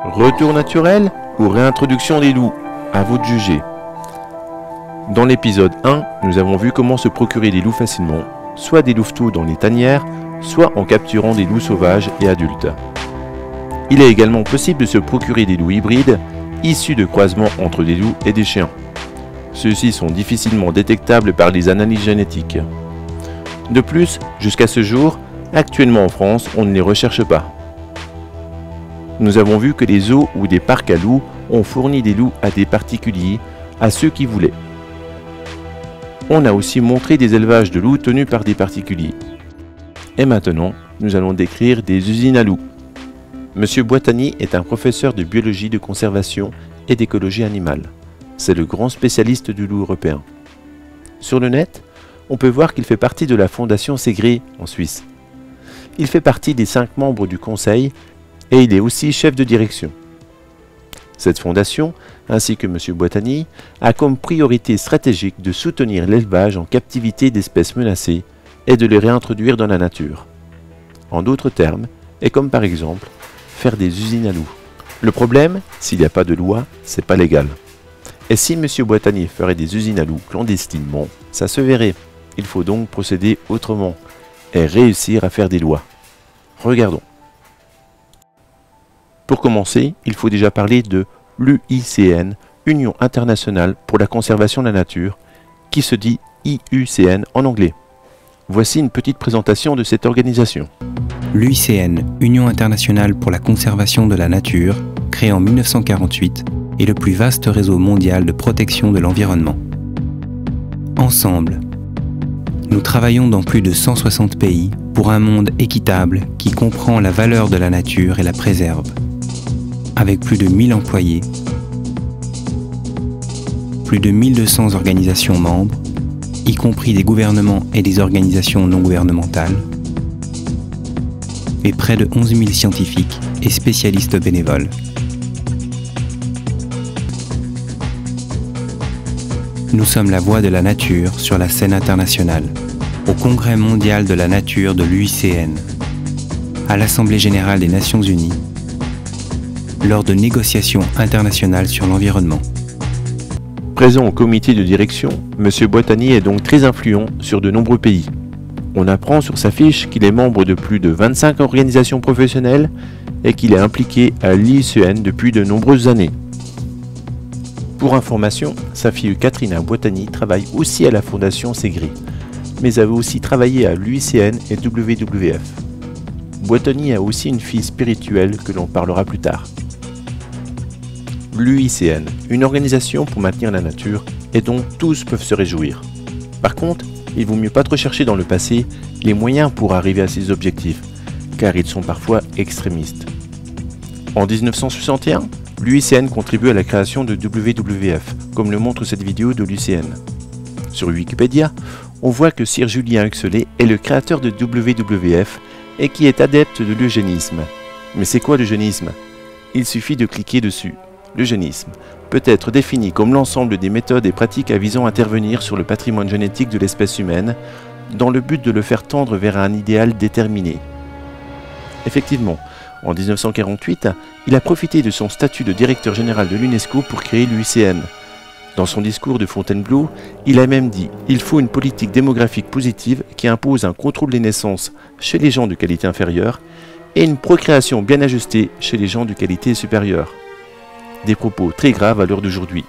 Retour naturel ou réintroduction des loups? À vous de juger. Dans l'épisode 1, nous avons vu comment se procurer des loups facilement, soit des louveteaux dans les tanières, soit en capturant des loups sauvages et adultes. Il est également possible de se procurer des loups hybrides, issus de croisements entre des loups et des chiens. Ceux-ci sont difficilement détectables par les analyses génétiques. De plus, jusqu'à ce jour, actuellement en France, on ne les recherche pas. Nous avons vu que les zoos ou des parcs à loups ont fourni des loups à des particuliers, à ceux qui voulaient. On a aussi montré des élevages de loups tenus par des particuliers. Et maintenant, nous allons décrire des usines à loups. Monsieur Boitani est un professeur de biologie de conservation et d'écologie animale. C'est le grand spécialiste du loup européen. Sur le net, on peut voir qu'il fait partie de la Fondation Segré en Suisse. Il fait partie des 5 membres du conseil et il est aussi chef de direction. Cette fondation, ainsi que M. Boitani, a comme priorité stratégique de soutenir l'élevage en captivité d'espèces menacées et de les réintroduire dans la nature. En d'autres termes, et comme par exemple, faire des usines à loups. Le problème, s'il n'y a pas de loi, c'est pas légal. Et si M. Boitani ferait des usines à loups clandestinement, ça se verrait. Il faut donc procéder autrement et réussir à faire des lois. Regardons. Pour commencer, il faut déjà parler de l'UICN, Union internationale pour la conservation de la nature, qui se dit IUCN en anglais. Voici une petite présentation de cette organisation. L'UICN, Union internationale pour la conservation de la nature, créée en 1948, est le plus vaste réseau mondial de protection de l'environnement. Ensemble, nous travaillons dans plus de 160 pays pour un monde équitable qui comprend la valeur de la nature et la préserve. Avec plus de 1000 employés, plus de 1200 organisations membres, y compris des gouvernements et des organisations non gouvernementales, et près de 11 000 scientifiques et spécialistes bénévoles. Nous sommes la voix de la nature sur la scène internationale, au Congrès mondial de la nature de l'UICN, à l'Assemblée générale des Nations unies, lors de négociations internationales sur l'environnement. Présent au comité de direction, M. Boitani est donc très influent sur de nombreux pays. On apprend sur sa fiche qu'il est membre de plus de 25 organisations professionnelles et qu'il est impliqué à l'IUCN depuis de nombreuses années. Pour information, sa fille Katrina Boitani travaille aussi à la Fondation Segré, mais avait aussi travaillé à l'UICN et WWF. Boitani a aussi une fille spirituelle que l'on parlera plus tard. L'UICN, une organisation pour maintenir la nature et dont tous peuvent se réjouir. Par contre, il vaut mieux pas trop chercher dans le passé les moyens pour arriver à ces objectifs, car ils sont parfois extrémistes. En 1961, l'UICN contribue à la création de WWF, comme le montre cette vidéo de l'UICN. Sur Wikipédia, on voit que Sir Julien Huxley est le créateur de WWF et qui est adepte de l'eugénisme. Mais c'est quoi l'eugénisme? Il suffit de cliquer dessus. L'eugénisme peut être défini comme l'ensemble des méthodes et pratiques visant à intervenir sur le patrimoine génétique de l'espèce humaine, dans le but de le faire tendre vers un idéal déterminé. Effectivement, en 1948, il a profité de son statut de directeur général de l'UNESCO pour créer l'UICN. Dans son discours de Fontainebleau, il a même dit « Il faut une politique démographique positive qui impose un contrôle des naissances chez les gens de qualité inférieure et une procréation bien ajustée chez les gens de qualité supérieure. » Des propos très graves à l'heure d'aujourd'hui.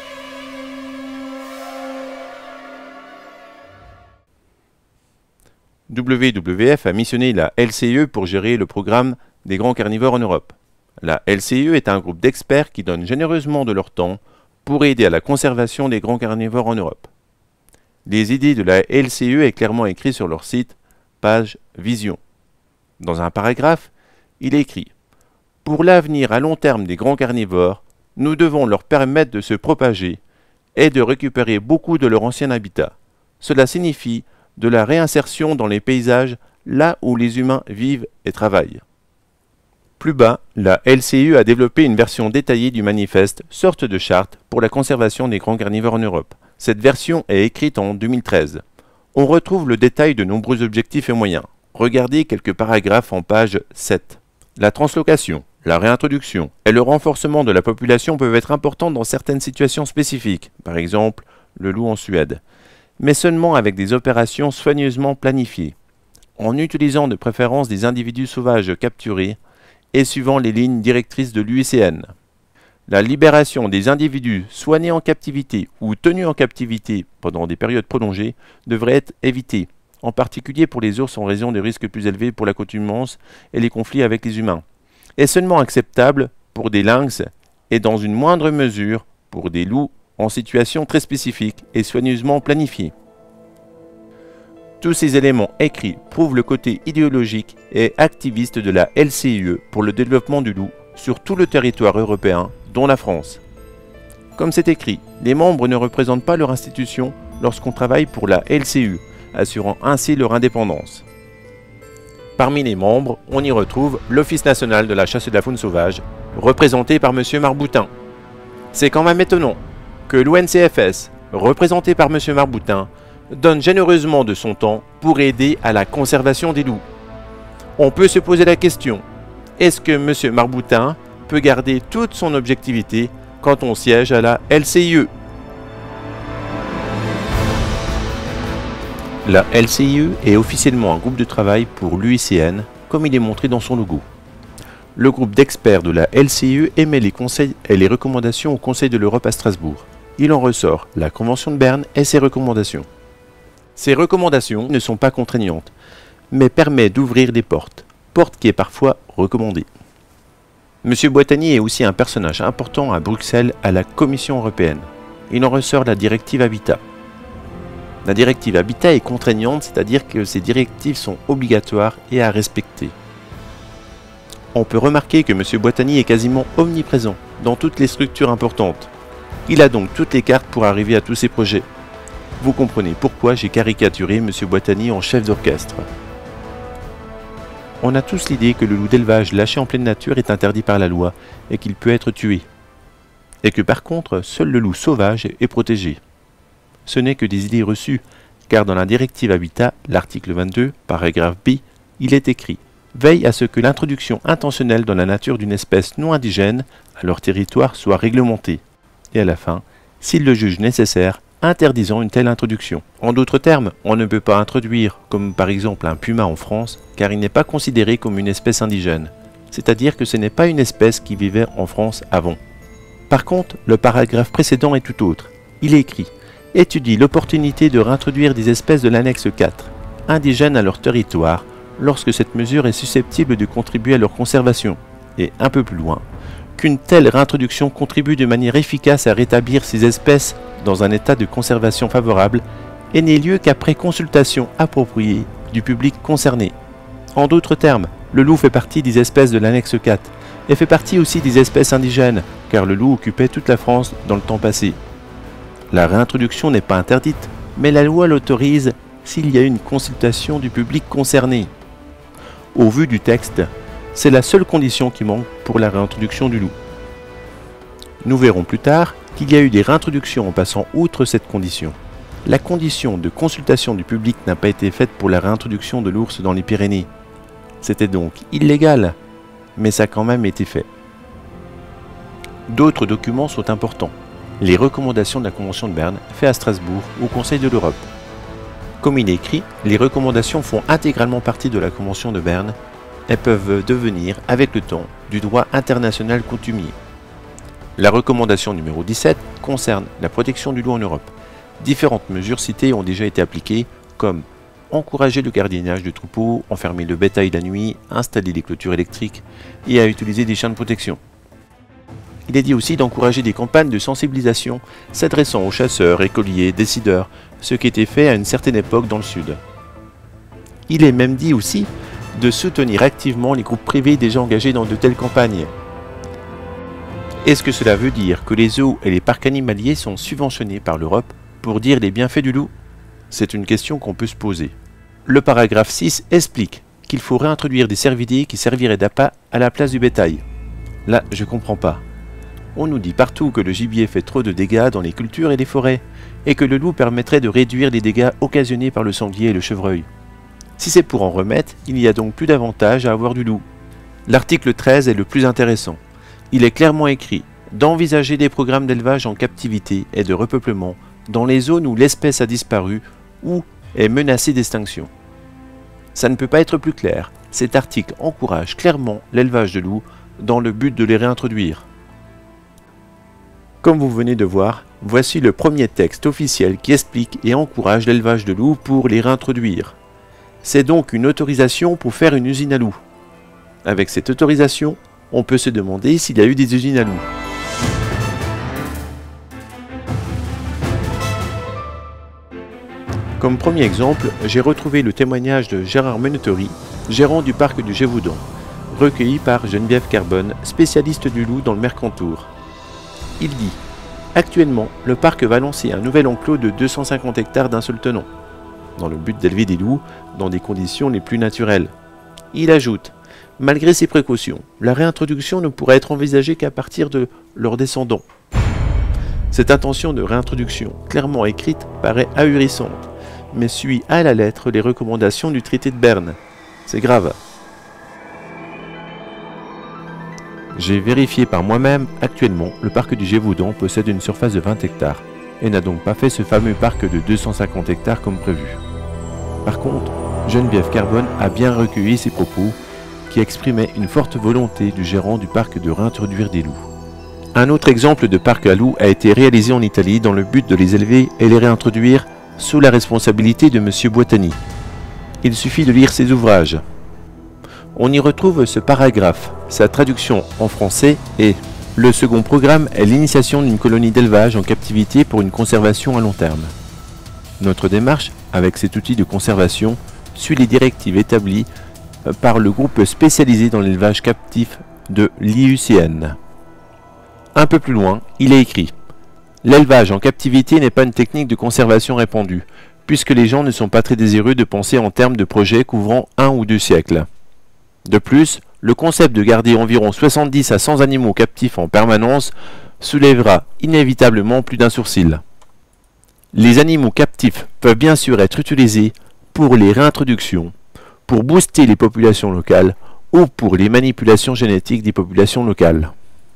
WWF a missionné la LCE pour gérer le programme des grands carnivores en Europe. La LCE est un groupe d'experts qui donnent généreusement de leur temps pour aider à la conservation des grands carnivores en Europe. Les idées de la LCE est clairement écrit sur leur site, page Vision. Dans un paragraphe, il est écrit « Pour l'avenir à long terme des grands carnivores, nous devons leur permettre de se propager et de récupérer beaucoup de leur ancien habitat. Cela signifie de la réinsertion dans les paysages là où les humains vivent et travaillent. » Plus bas, la LCE a développé une version détaillée du manifeste, sorte de charte pour la conservation des grands carnivores en Europe. Cette version est écrite en 2013. On retrouve le détail de nombreux objectifs et moyens. Regardez quelques paragraphes en page 7. La translocation, La réintroduction et le renforcement de la population peuvent être importants dans certaines situations spécifiques, par exemple le loup en Suède, mais seulement avec des opérations soigneusement planifiées, en utilisant de préférence des individus sauvages capturés et suivant les lignes directrices de l'UICN. La libération des individus soignés en captivité ou tenus en captivité pendant des périodes prolongées devrait être évitée, en particulier pour les ours en raison des risques plus élevés pour l'accoutumance et les conflits avec les humains, est seulement acceptable pour des lynx et dans une moindre mesure pour des loups en situation très spécifique et soigneusement planifiée. Tous ces éléments écrits prouvent le côté idéologique et activiste de la LCIE pour le développement du loup sur tout le territoire européen, dont la France. Comme c'est écrit, les membres ne représentent pas leur institution lorsqu'on travaille pour la LCU, assurant ainsi leur indépendance. Parmi les membres, on y retrouve l'Office national de la chasse et de la faune sauvage, représenté par M. Marboutin. C'est quand même étonnant que l'ONCFS, représenté par M. Marboutin, donne généreusement de son temps pour aider à la conservation des loups. On peut se poser la question, est-ce que M. Marboutin peut garder toute son objectivité quand on siège à la LCIE? La LCIE est officiellement un groupe de travail pour l'UICN, comme il est montré dans son logo. Le groupe d'experts de la LCIE émet les conseils et les recommandations au Conseil de l'Europe à Strasbourg. Il en ressort la Convention de Berne et ses recommandations. Ces recommandations ne sont pas contraignantes, mais permettent d'ouvrir des portes, porte qui est parfois recommandée. M. Boitani est aussi un personnage important à Bruxelles à la Commission européenne. Il en ressort la directive Habitat. La directive Habitat est contraignante, c'est-à-dire que ces directives sont obligatoires et à respecter. On peut remarquer que M. Boitani est quasiment omniprésent dans toutes les structures importantes. Il a donc toutes les cartes pour arriver à tous ses projets. Vous comprenez pourquoi j'ai caricaturé M. Boitani en chef d'orchestre. On a tous l'idée que le loup d'élevage lâché en pleine nature est interdit par la loi et qu'il peut être tué. Et que par contre, seul le loup sauvage est protégé. Ce n'est que des idées reçues, car dans la directive Habitat, l'article 22, paragraphe B, il est écrit « Veille à ce que l'introduction intentionnelle dans la nature d'une espèce non indigène à leur territoire soit réglementée. » Et à la fin, s'il le juge nécessaire, interdisant une telle introduction. En d'autres termes, on ne peut pas introduire, comme par exemple un puma en France, car il n'est pas considéré comme une espèce indigène. C'est-à-dire que ce n'est pas une espèce qui vivait en France avant. Par contre, le paragraphe précédent est tout autre. Il est écrit « Étudie l'opportunité de réintroduire des espèces de l'annexe 4, indigènes à leur territoire, lorsque cette mesure est susceptible de contribuer à leur conservation. » Et un peu plus loin, qu'une telle réintroduction contribue de manière efficace à rétablir ces espèces dans un état de conservation favorable et n'est lieu qu'après consultation appropriée du public concerné. En d'autres termes, le loup fait partie des espèces de l'annexe 4 et fait partie aussi des espèces indigènes, car le loup occupait toute la France dans le temps passé. La réintroduction n'est pas interdite, mais la loi l'autorise s'il y a une consultation du public concerné. Au vu du texte, c'est la seule condition qui manque pour la réintroduction du loup. Nous verrons plus tard qu'il y a eu des réintroductions en passant outre cette condition. La condition de consultation du public n'a pas été faite pour la réintroduction de l'ours dans les Pyrénées. C'était donc illégal, mais ça a quand même été fait. D'autres documents sont importants. Les recommandations de la Convention de Berne faites à Strasbourg au Conseil de l'Europe. Comme il est écrit, les recommandations font intégralement partie de la Convention de Berne et peuvent devenir, avec le temps, du droit international coutumier. La recommandation numéro 17 concerne la protection du loup en Europe. Différentes mesures citées ont déjà été appliquées, comme encourager le gardiennage de troupeaux, enfermer le bétail la nuit, installer des clôtures électriques et à utiliser des chiens de protection. Il est dit aussi d'encourager des campagnes de sensibilisation s'adressant aux chasseurs, écoliers, décideurs, ce qui était fait à une certaine époque dans le Sud. Il est même dit aussi de soutenir activement les groupes privés déjà engagés dans de telles campagnes. Est-ce que cela veut dire que les zoos et les parcs animaliers sont subventionnés par l'Europe pour dire les bienfaits du loup? C'est une question qu'on peut se poser. Le paragraphe 6 explique qu'il faut réintroduire des cervidés qui serviraient d'appât à la place du bétail. Là, je comprends pas. On nous dit partout que le gibier fait trop de dégâts dans les cultures et les forêts, et que le loup permettrait de réduire les dégâts occasionnés par le sanglier et le chevreuil. Si c'est pour en remettre, il n'y a donc plus d'avantage à avoir du loup. L'article 13 est le plus intéressant. Il est clairement écrit d'envisager des programmes d'élevage en captivité et de repeuplement dans les zones où l'espèce a disparu ou est menacée d'extinction. Ça ne peut pas être plus clair. Cet article encourage clairement l'élevage de loups dans le but de les réintroduire. Comme vous venez de voir, voici le premier texte officiel qui explique et encourage l'élevage de loups pour les réintroduire. C'est donc une autorisation pour faire une usine à loups. Avec cette autorisation, on peut se demander s'il y a eu des usines à loups. Comme premier exemple, j'ai retrouvé le témoignage de Gérard Menotori, gérant du parc du Gévaudan, recueilli par Geneviève Carbone, spécialiste du loup dans le Mercantour. Il dit « Actuellement, le parc va lancer un nouvel enclos de 250 hectares d'un seul tenant, dans le but d'élever des loups dans des conditions les plus naturelles. » Il ajoute « Malgré ces précautions, la réintroduction ne pourra être envisagée qu'à partir de leurs descendants. » Cette intention de réintroduction, clairement écrite, paraît ahurissante, mais suit à la lettre les recommandations du traité de Berne. C'est grave. J'ai vérifié par moi-même, actuellement, le parc du Gévaudan possède une surface de 20 hectares et n'a donc pas fait ce fameux parc de 250 hectares comme prévu. Par contre, Geneviève Carbone a bien recueilli ses propos qui exprimaient une forte volonté du gérant du parc de réintroduire des loups. Un autre exemple de parc à loups a été réalisé en Italie dans le but de les élever et les réintroduire sous la responsabilité de M. Boitani. Il suffit de lire ses ouvrages. On y retrouve ce paragraphe. Sa traduction en français est « Le second programme est l'initiation d'une colonie d'élevage en captivité pour une conservation à long terme. Notre démarche, avec cet outil de conservation, suit les directives établies par le groupe spécialisé dans l'élevage captif de l'IUCN. » Un peu plus loin, il est écrit « L'élevage en captivité n'est pas une technique de conservation répandue, puisque les gens ne sont pas très désireux de penser en termes de projets couvrant 1 ou 2 siècles. De plus, le concept de garder environ 70 à 100 animaux captifs en permanence soulèvera inévitablement plus d'un sourcil. Les animaux captifs peuvent bien sûr être utilisés pour les réintroductions, pour booster les populations locales ou pour les manipulations génétiques des populations locales. »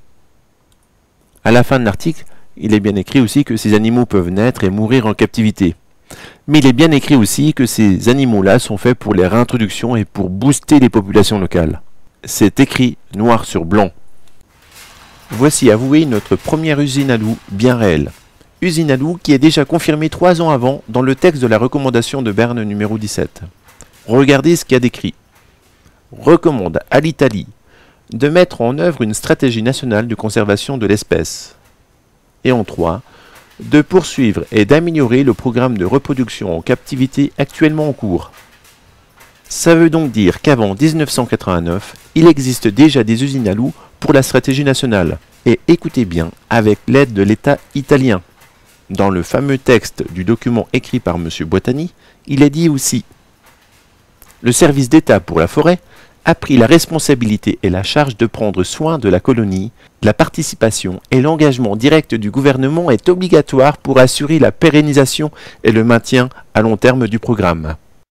À la fin de l'article, il est bien écrit aussi que ces animaux peuvent naître et mourir en captivité. Mais il est bien écrit aussi que ces animaux-là sont faits pour les réintroductions et pour booster les populations locales. C'est écrit noir sur blanc. Voici avoué notre première usine à loups bien réelle. Usine à loups qui est déjà confirmée 3 ans avant dans le texte de la recommandation de Berne numéro 17. Regardez ce qu'il y a décrit. Recommande à l'Italie de mettre en œuvre une stratégie nationale de conservation de l'espèce. Et en 3, de poursuivre et d'améliorer le programme de reproduction en captivité actuellement en cours. Ça veut donc dire qu'avant 1989, il existe déjà des usines à loups pour la stratégie nationale. Et écoutez bien, avec l'aide de l'État italien. Dans le fameux texte du document écrit par M. Boitani, il est dit aussi « Le service d'État pour la forêt a pris la responsabilité et la charge de prendre soin de la colonie. La participation et l'engagement direct du gouvernement est obligatoire pour assurer la pérennisation et le maintien à long terme du programme. »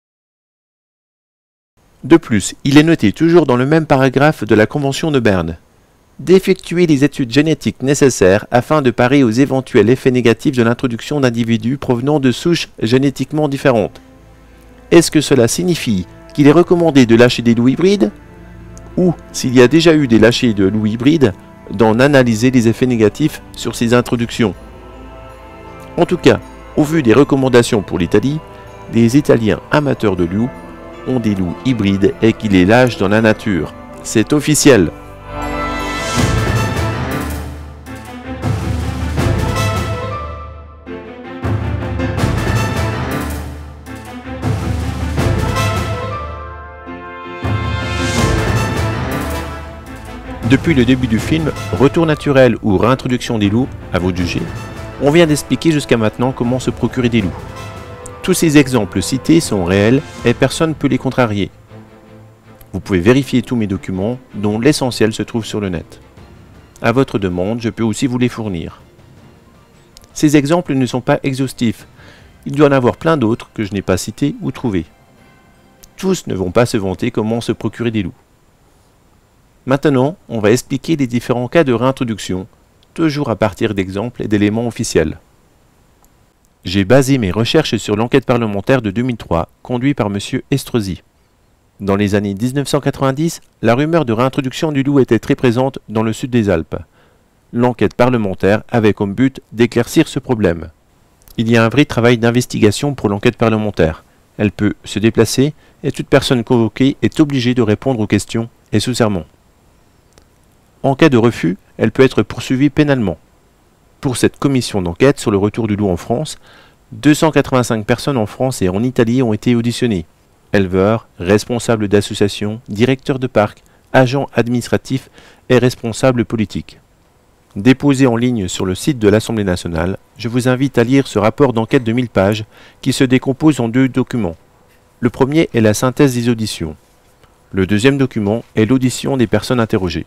De plus, il est noté toujours dans le même paragraphe de la Convention de Berne d'effectuer les études génétiques nécessaires afin de parer aux éventuels effets négatifs de l'introduction d'individus provenant de souches génétiquement différentes. Est-ce que cela signifie qu'il est recommandé de lâcher des loups hybrides, ou, s'il y a déjà eu des lâchers de loups hybrides, d'en analyser les effets négatifs sur ces introductions? En tout cas, au vu des recommandations pour l'Italie, les Italiens amateurs de loups ont des loups hybrides et qu'ils les lâchent dans la nature. C'est officiel. Depuis le début du film, retour naturel ou réintroduction des loups, à vous de juger, on vient d'expliquer jusqu'à maintenant comment se procurer des loups. Tous ces exemples cités sont réels et personne ne peut les contrarier. Vous pouvez vérifier tous mes documents, dont l'essentiel se trouve sur le net. À votre demande, je peux aussi vous les fournir. Ces exemples ne sont pas exhaustifs. Il doit y en avoir plein d'autres que je n'ai pas cités ou trouvés. Tous ne vont pas se vanter comment se procurer des loups. Maintenant, on va expliquer les différents cas de réintroduction, toujours à partir d'exemples et d'éléments officiels. J'ai basé mes recherches sur l'enquête parlementaire de 2003, conduite par M. Estrosi. Dans les années 1990, la rumeur de réintroduction du loup était très présente dans le sud des Alpes. L'enquête parlementaire avait comme but d'éclaircir ce problème. Il y a un vrai travail d'investigation pour l'enquête parlementaire. Elle peut se déplacer et toute personne convoquée est obligée de répondre aux questions et sous serment. En cas de refus, elle peut être poursuivie pénalement. Pour cette commission d'enquête sur le retour du loup en France, 285 personnes en France et en Italie ont été auditionnées. Éleveurs, responsables d'associations, directeurs de parcs, agents administratifs et responsables politiques. Déposé en ligne sur le site de l'Assemblée nationale, je vous invite à lire ce rapport d'enquête de 1000 pages qui se décompose en 2 documents. Le premier est la synthèse des auditions. Le deuxième document est l'audition des personnes interrogées.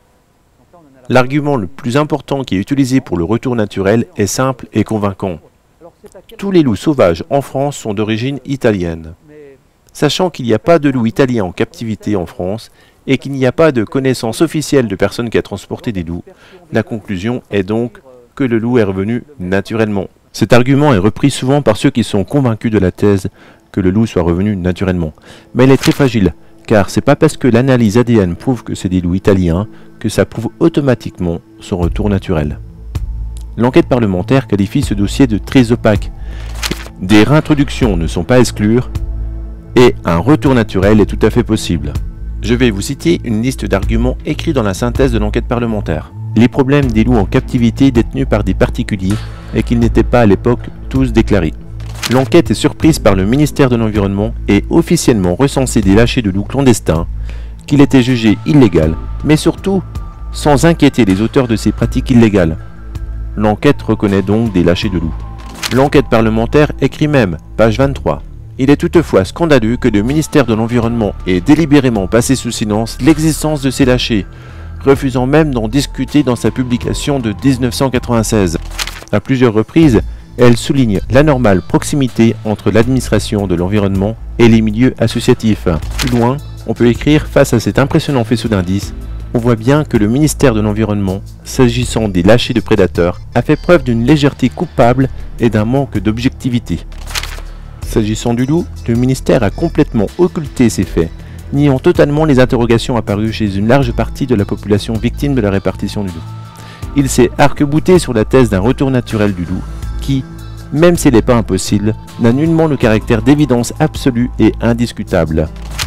L'argument le plus important qui est utilisé pour le retour naturel est simple et convaincant. Tous les loups sauvages en France sont d'origine italienne. Sachant qu'il n'y a pas de loup italien en captivité en France et qu'il n'y a pas de connaissance officielle de personne qui a transporté des loups, la conclusion est donc que le loup est revenu naturellement. Cet argument est repris souvent par ceux qui sont convaincus de la thèse que le loup soit revenu naturellement. Mais il est très fragile, car c'est pas parce que l'analyse ADN prouve que c'est des loups italiens que ça prouve automatiquement son retour naturel. L'enquête parlementaire qualifie ce dossier de très opaque. Des réintroductions ne sont pas à exclure et un retour naturel est tout à fait possible. Je vais vous citer une liste d'arguments écrits dans la synthèse de l'enquête parlementaire. Les problèmes des loups en captivité détenus par des particuliers et qu'ils n'étaient pas à l'époque tous déclarés. L'enquête est surprise par le ministère de l'Environnement et officiellement recensé des lâchers de loups clandestins, qu'il était jugé illégal, mais surtout sans inquiéter les auteurs de ces pratiques illégales. L'enquête reconnaît donc des lâchers de loups. L'enquête parlementaire écrit même, page 23. Il est toutefois scandaleux que le ministère de l'Environnement ait délibérément passé sous silence l'existence de ces lâchers, refusant même d'en discuter dans sa publication de 1996. À plusieurs reprises, elle souligne l'anormale proximité entre l'administration de l'environnement et les milieux associatifs. Plus loin, on peut écrire, face à cet impressionnant faisceau d'indices, on voit bien que le ministère de l'Environnement, s'agissant des lâchers de prédateurs, a fait preuve d'une légèreté coupable et d'un manque d'objectivité. S'agissant du loup, le ministère a complètement occulté ces faits, niant totalement les interrogations apparues chez une large partie de la population victime de la répartition du loup. Il s'est arc-bouté sur la thèse d'un retour naturel du loup, qui, même s'il n'est pas impossible, n'a nullement le caractère d'évidence absolue et indiscutable.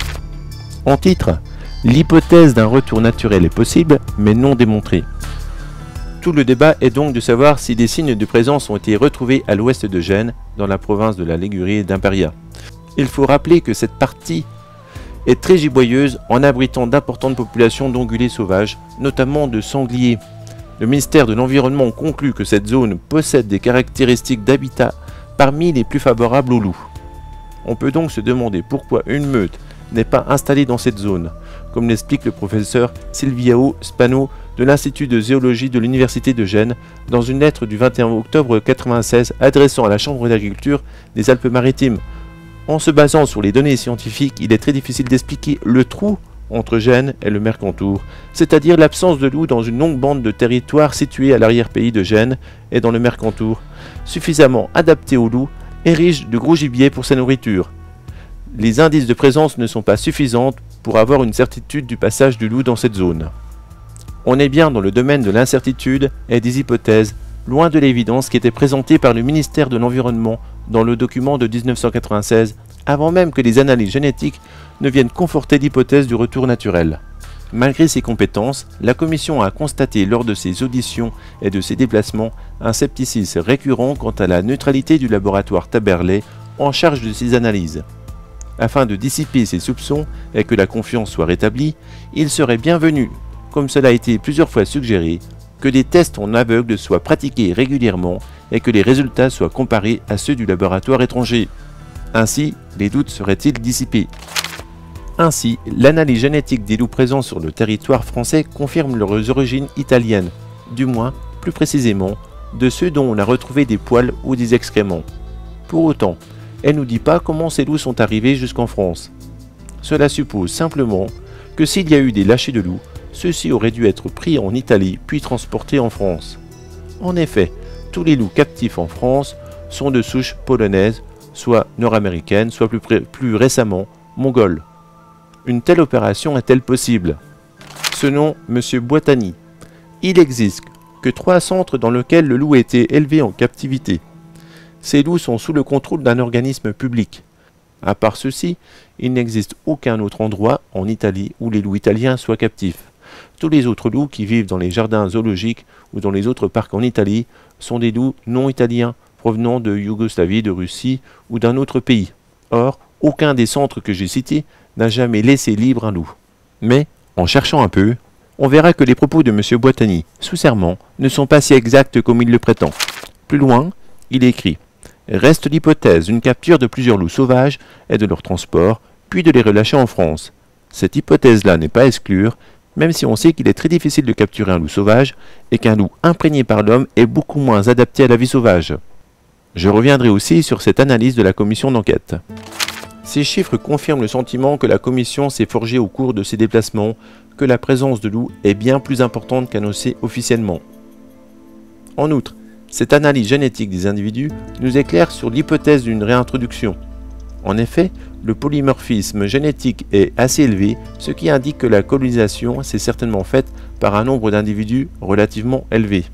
En titre, l'hypothèse d'un retour naturel est possible, mais non démontrée. Tout le débat est donc de savoir si des signes de présence ont été retrouvés à l'ouest de Gênes, dans la province de la Ligurie et d'Imperia. Il faut rappeler que cette partie est très giboyeuse en abritant d'importantes populations d'ongulés sauvages, notamment de sangliers. Le ministère de l'Environnement conclut que cette zone possède des caractéristiques d'habitat parmi les plus favorables aux loups. On peut donc se demander pourquoi une meute n'est pas installée dans cette zone, comme l'explique le professeur Silviao Spano de l'Institut de zoologie de l'Université de Gênes dans une lettre du 21 octobre 1996 adressant à la Chambre d'agriculture des Alpes-Maritimes. En se basant sur les données scientifiques, il est très difficile d'expliquer le trou entre Gênes et le Mercantour, c'est-à-dire l'absence de loups dans une longue bande de territoire située à l'arrière-pays de Gênes et dans le Mercantour, suffisamment adapté aux loups et riche de gros gibier pour sa nourriture. Les indices de présence ne sont pas suffisants pour avoir une certitude du passage du loup dans cette zone. On est bien dans le domaine de l'incertitude et des hypothèses, loin de l'évidence qui était présentée par le ministère de l'Environnement dans le document de 1996, avant même que les analyses génétiques ne viennent conforter l'hypothèse du retour naturel. Malgré ses compétences, la Commission a constaté lors de ses auditions et de ses déplacements un scepticisme récurrent quant à la neutralité du laboratoire Taberley en charge de ces analyses. Afin de dissiper ces soupçons et que la confiance soit rétablie, il serait bienvenu, comme cela a été plusieurs fois suggéré, que des tests en aveugle soient pratiqués régulièrement et que les résultats soient comparés à ceux du laboratoire étranger. Ainsi, les doutes seraient-ils dissipés. Ainsi, l'analyse génétique des loups présents sur le territoire français confirme leurs origines italiennes, du moins, plus précisément, de ceux dont on a retrouvé des poils ou des excréments. Pour autant, elle ne nous dit pas comment ces loups sont arrivés jusqu'en France. Cela suppose simplement que s'il y a eu des lâchers de loups, ceux-ci auraient dû être pris en Italie puis transportés en France. En effet, tous les loups captifs en France sont de souche polonaise, soit nord-américaine, soit plus récemment mongole. Une telle opération est-elle possible? Selon M. Boitani, il existe que 3 centres dans lesquels le loup a été élevé en captivité. Ces loups sont sous le contrôle d'un organisme public. À part ceci, il n'existe aucun autre endroit en Italie où les loups italiens soient captifs. Tous les autres loups qui vivent dans les jardins zoologiques ou dans les autres parcs en Italie sont des loups non italiens provenant de Yougoslavie, de Russie ou d'un autre pays. Or, aucun des centres que j'ai cités n'a jamais laissé libre un loup. Mais, en cherchant un peu, on verra que les propos de M. Boitani, sous serment, ne sont pas si exacts comme il le prétend. Plus loin, il écrit « Reste l'hypothèse d'une capture de plusieurs loups sauvages et de leur transport, puis de les relâcher en France. Cette hypothèse-là n'est pas à exclure, même si on sait qu'il est très difficile de capturer un loup sauvage et qu'un loup imprégné par l'homme est beaucoup moins adapté à la vie sauvage. » Je reviendrai aussi sur cette analyse de la commission d'enquête. Ces chiffres confirment le sentiment que la commission s'est forgé au cours de ses déplacements que la présence de loups est bien plus importante qu'annoncée officiellement. En outre, cette analyse génétique des individus nous éclaire sur l'hypothèse d'une réintroduction. En effet, le polymorphisme génétique est assez élevé, ce qui indique que la colonisation s'est certainement faite par un nombre d'individus relativement élevé.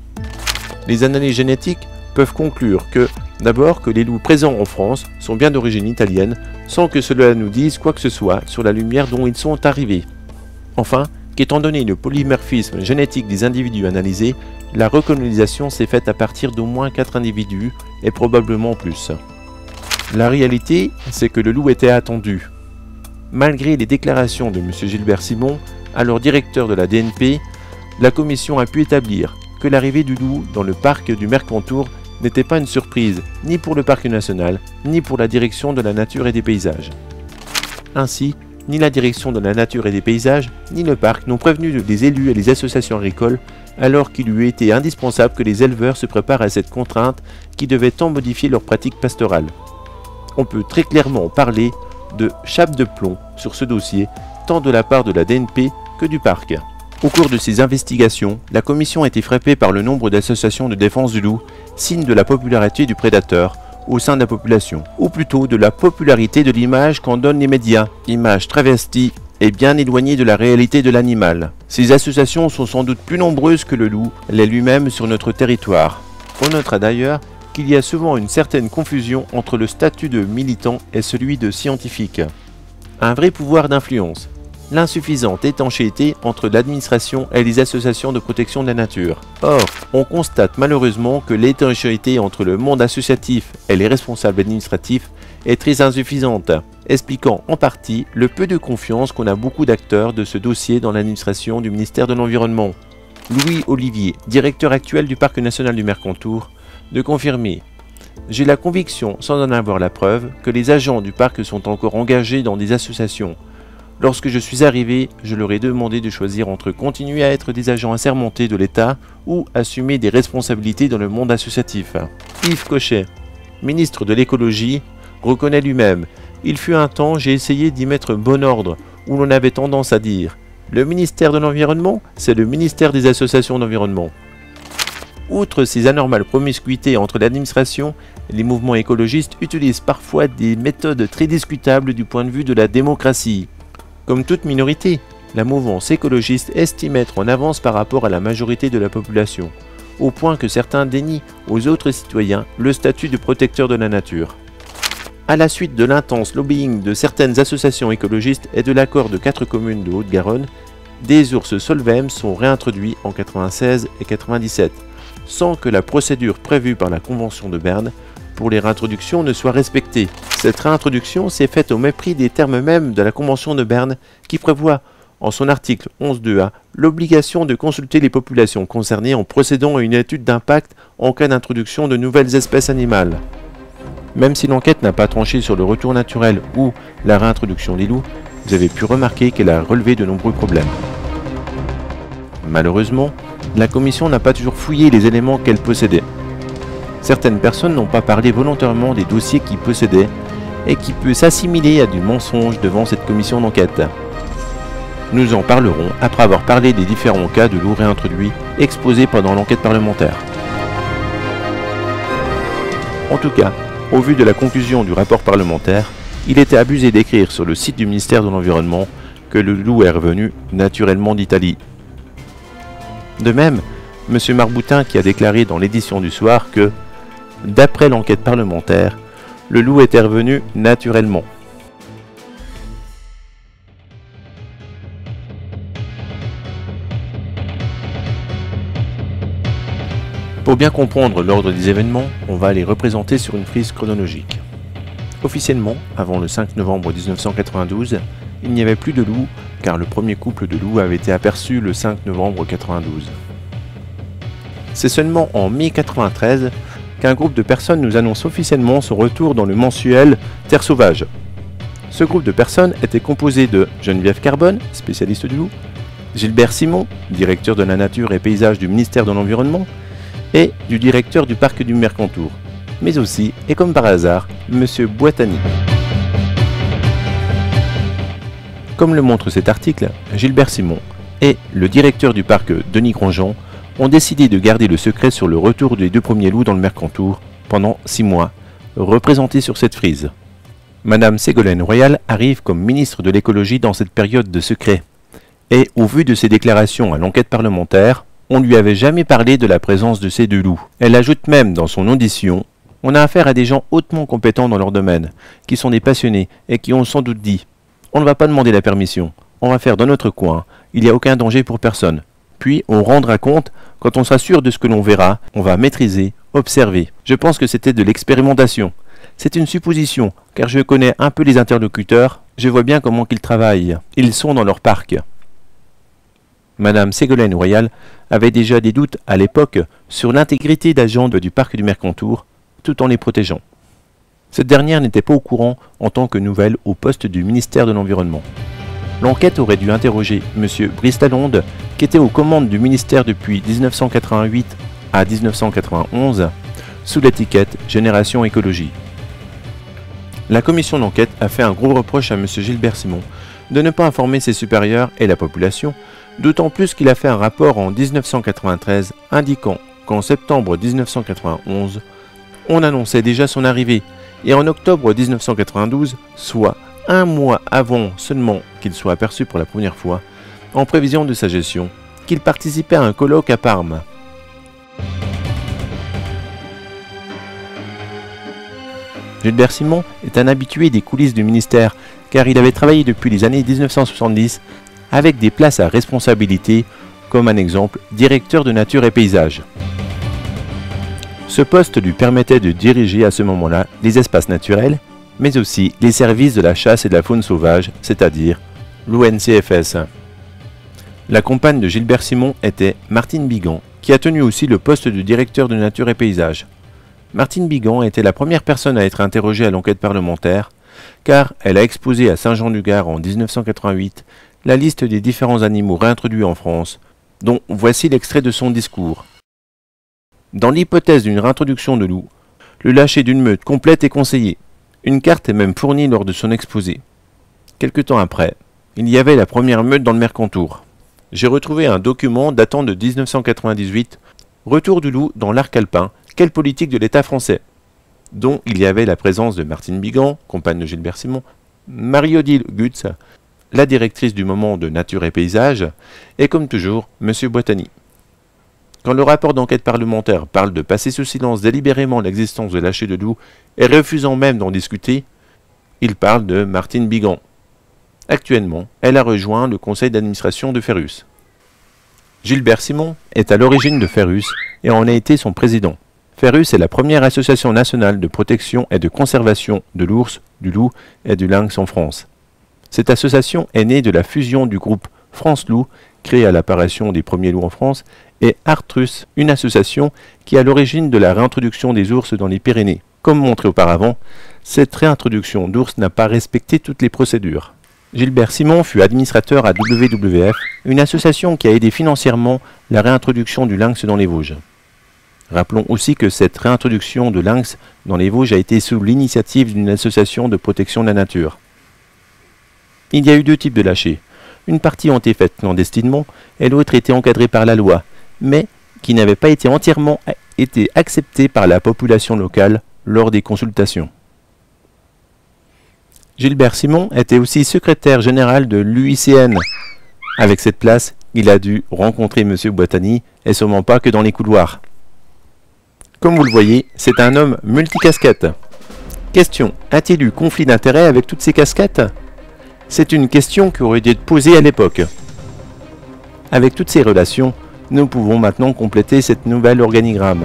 Les analyses génétiques peuvent conclure d'abord que les loups présents en France sont bien d'origine italienne, sans que cela nous dise quoi que ce soit sur la lumière dont ils sont arrivés. Enfin, qu'étant donné le polymorphisme génétique des individus analysés, la recolonisation s'est faite à partir d'au moins 4 individus, et probablement plus. La réalité, c'est que le loup était attendu. Malgré les déclarations de M. Gilbert Simon, alors directeur de la DNP, la commission a pu établir que l'arrivée du loup dans le parc du Mercantour n'était pas une surprise, ni pour le parc national, ni pour la direction de la nature et des paysages. Ainsi, ni la direction de la nature et des paysages, ni le parc n'ont prévenu les élus et les associations agricoles, alors qu'il lui était indispensable que les éleveurs se préparent à cette contrainte qui devait tant modifier leurs pratiques pastorales. On peut très clairement parler de chape de plomb sur ce dossier, tant de la part de la DNP que du parc. Au cours de ces investigations, la commission a été frappée par le nombre d'associations de défense du loup, signe de la popularité du prédateur au sein de la population, ou plutôt de la popularité de l'image qu'en donnent les médias, image travestie et bien éloignée de la réalité de l'animal. Ces associations sont sans doute plus nombreuses que le loup l'est lui-même sur notre territoire. On notera d'ailleurs qu'il y a souvent une certaine confusion entre le statut de militant et celui de scientifique. Un vrai pouvoir d'influence. L'insuffisante étanchéité entre l'administration et les associations de protection de la nature. Or, on constate malheureusement que l'étanchéité entre le monde associatif et les responsables administratifs est très insuffisante, expliquant en partie le peu de confiance qu'ont beaucoup d'acteurs de ce dossier dans l'administration du ministère de l'Environnement. Louis Olivier, directeur actuel du Parc national du Mercantour, de confirmer « J'ai la conviction, sans en avoir la preuve, que les agents du parc sont encore engagés dans des associations. Lorsque je suis arrivé, je leur ai demandé de choisir entre continuer à être des agents assermentés de l'État ou assumer des responsabilités dans le monde associatif. » Yves Cochet, ministre de l'écologie, reconnaît lui-même « Il fut un temps, j'ai essayé d'y mettre bon ordre, où l'on avait tendance à dire « Le ministère de l'Environnement, c'est le ministère des associations d'environnement. » Outre ces anormales promiscuités entre l'administration, les mouvements écologistes utilisent parfois des méthodes très discutables du point de vue de la démocratie. Comme toute minorité, la mouvance écologiste estime être en avance par rapport à la majorité de la population, au point que certains dénient aux autres citoyens le statut de protecteur de la nature. À la suite de l'intense lobbying de certaines associations écologistes et de l'accord de 4 communes de Haute-Garonne, des ours solvèmes sont réintroduits en 1996 et 1997, sans que la procédure prévue par la Convention de Berne pour les réintroductions ne soit respectée. Cette réintroduction s'est faite au mépris des termes mêmes de la Convention de Berne qui prévoit, en son article 11.2a, l'obligation de consulter les populations concernées en procédant à une étude d'impact en cas d'introduction de nouvelles espèces animales. Même si l'enquête n'a pas tranché sur le retour naturel ou la réintroduction des loups, vous avez pu remarquer qu'elle a relevé de nombreux problèmes. Malheureusement, la commission n'a pas toujours fouillé les éléments qu'elle possédait. Certaines personnes n'ont pas parlé volontairement des dossiers qu'ils possédaient et qui peut s'assimiler à du mensonge devant cette commission d'enquête. Nous en parlerons après avoir parlé des différents cas de loups réintroduits exposés pendant l'enquête parlementaire. En tout cas, au vu de la conclusion du rapport parlementaire, il était abusé d'écrire sur le site du ministère de l'Environnement que le loup est revenu naturellement d'Italie. De même, M. Marboutin qui a déclaré dans l'édition du soir que, d'après l'enquête parlementaire, le loup était revenu naturellement. Pour bien comprendre l'ordre des événements, on va les représenter sur une frise chronologique. Officiellement, avant le 5 novembre 1992, il n'y avait plus de loups car le premier couple de loups avait été aperçu le 5 novembre 1992. C'est seulement en mai 1993 qu'un groupe de personnes nous annonce officiellement son retour dans le mensuel Terre Sauvage. Ce groupe de personnes était composé de Geneviève Carbone, spécialiste du loup, Gilbert Simon, directeur de la nature et paysage du ministère de l'Environnement, et du directeur du parc du Mercantour, mais aussi, et comme par hasard, M. Boitani. Comme le montre cet article, Gilbert Simon et le directeur du parc Denis Grandjean ont décidé de garder le secret sur le retour des 2 premiers loups dans le Mercantour pendant 6 mois, représentés sur cette frise. Madame Ségolène Royal arrive comme ministre de l'écologie dans cette période de secret. Et au vu de ses déclarations à l'enquête parlementaire, on ne lui avait jamais parlé de la présence de ces 2 loups. Elle ajoute même dans son audition: on a affaire à des gens hautement compétents dans leur domaine, qui sont des passionnés et qui ont sans doute dit: on ne va pas demander la permission, on va faire dans notre coin, il n'y a aucun danger pour personne. Puis on rendra compte, quand on sera sûr de ce que l'on verra, on va maîtriser, observer. Je pense que c'était de l'expérimentation. C'est une supposition, car je connais un peu les interlocuteurs, je vois bien comment ils travaillent. Ils sont dans leur parc. Madame Ségolène Royal avait déjà des doutes à l'époque sur l'intégrité d'agents du parc du Mercantour, tout en les protégeant. Cette dernière n'était pas au courant en tant que nouvelle au poste du ministère de l'Environnement. L'enquête aurait dû interroger M. Brice Lalonde, qui était aux commandes du ministère depuis 1988 à 1991, sous l'étiquette Génération Écologie. La commission d'enquête a fait un gros reproche à M. Gilbert Simon de ne pas informer ses supérieurs et la population, d'autant plus qu'il a fait un rapport en 1993 indiquant qu'en septembre 1991, on annonçait déjà son arrivée, et en octobre 1992, soit 1 mois avant seulement qu'il soit aperçu pour la première fois, en prévision de sa gestion, qu'il participait à un colloque à Parme. Gilbert Simon est un habitué des coulisses du ministère, car il avait travaillé depuis les années 1970 avec des places à responsabilité, comme un exemple, directeur de nature et paysage. Ce poste lui permettait de diriger à ce moment-là les espaces naturels, mais aussi les services de la chasse et de la faune sauvage, c'est-à-dire l'ONCFS. La compagne de Gilbert Simon était Martine Bigan, qui a tenu aussi le poste de directeur de nature et paysage. Martine Bigan était la première personne à être interrogée à l'enquête parlementaire, car elle a exposé à Saint-Jean-du-Gard en 1988 la liste des différents animaux réintroduits en France, dont voici l'extrait de son discours. Dans l'hypothèse d'une réintroduction de loups, le lâcher d'une meute complète est conseillé. Une carte est même fournie lors de son exposé. Quelque temps après, il y avait la première meute dans le Mercantour. J'ai retrouvé un document datant de 1998, Retour du loup dans l'arc alpin, quelle politique de l'État français, dont il y avait la présence de Martine Bigan, compagne de Gilbert Simon, Marie-Odile Gutz, la directrice du moment de Nature et Paysage, et comme toujours, M. Boitani. Quand le rapport d'enquête parlementaire parle de passer sous silence délibérément l'existence de lâcher de loups et refusant même d'en discuter, il parle de Martine Bigan. Actuellement, elle a rejoint le conseil d'administration de Ferrus. Gilbert Simon est à l'origine de Ferrus et en a été son président. Ferrus est la première association nationale de protection et de conservation de l'ours, du loup et du lynx en France. Cette association est née de la fusion du groupe France Loup, créé à l'apparition des premiers loups en France, et Artrus, une association qui est à l'origine de la réintroduction des ours dans les Pyrénées. Comme montré auparavant, cette réintroduction d'ours n'a pas respecté toutes les procédures. Gilbert Simon fut administrateur à WWF, une association qui a aidé financièrement la réintroduction du lynx dans les Vosges. Rappelons aussi que cette réintroduction de lynx dans les Vosges a été sous l'initiative d'une association de protection de la nature. Il y a eu 2 types de lâchers. Une partie ont été faites clandestinement et l'autre était encadrée par la loi, mais qui n'avaient pas été entièrement acceptées par la population locale lors des consultations. Gilbert Simon était aussi secrétaire général de l'UICN. Avec cette place, il a dû rencontrer M. Boitani, et sûrement pas que dans les couloirs. Comme vous le voyez, c'est un homme multicasquette. Question, a-t-il eu conflit d'intérêts avec toutes ces casquettes? C'est une question qui aurait dû être posée à l'époque. Avec toutes ces relations, nous pouvons maintenant compléter cette nouvelle organigramme.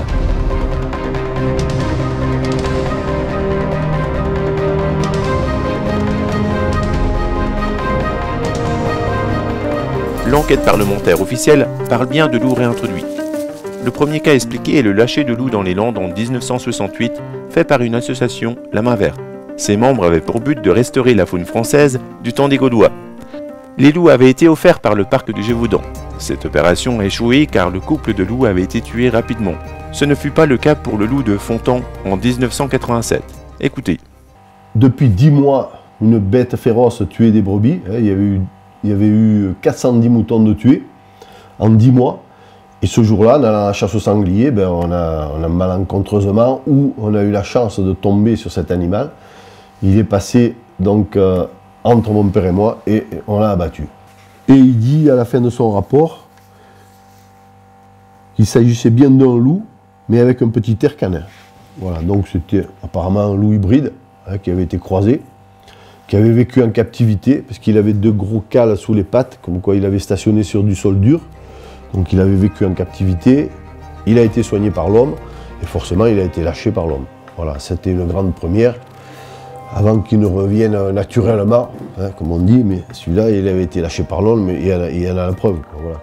L'enquête parlementaire officielle parle bien de loups réintroduits. Le premier cas expliqué est le lâcher de loups dans les Landes en 1968, fait par une association, La Main Verte. Ses membres avaient pour but de restaurer la faune française du temps des Gaulois. Les loups avaient été offerts par le parc du Gévaudan. Cette opération a échoué car le couple de loups avait été tué rapidement. Ce ne fut pas le cas pour le loup de Fontan en 1987. Écoutez. Depuis 10 mois, une bête féroce tuait des brebis. Il y avait eu 410 moutons de tués en 10 mois. Et ce jour-là, dans la chasse au sanglier, on a malencontreusement, ou on a eu la chance de tomber sur cet animal. Il est passé donc entre mon père et moi et on l'a abattu. Et il dit à la fin de son rapport qu'il s'agissait bien d'un loup, mais avec un petit air canin. Voilà, donc c'était apparemment un loup hybride qui avait été croisé, qui avait vécu en captivité, parce qu'il avait 2 gros cales sous les pattes, comme quoi il avait stationné sur du sol dur. Donc il avait vécu en captivité, il a été soigné par l'homme, et forcément il a été lâché par l'homme. Voilà, c'était une grande première, avant qu'il ne revienne naturellement, comme on dit, mais celui-là il avait été lâché par l'homme, mais il y en a la preuve. Voilà.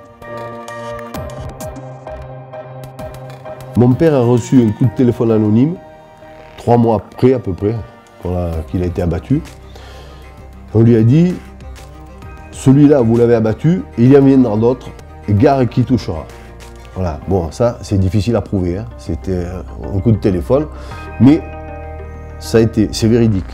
Mon père a reçu un coup de téléphone anonyme, 3 mois après à peu près, qu'il a été abattu. On lui a dit, celui-là vous l'avez abattu, il y en viendra d'autres, gare qui touchera. Voilà, bon ça c'est difficile à prouver, c'était un coup de téléphone, mais c'est véridique.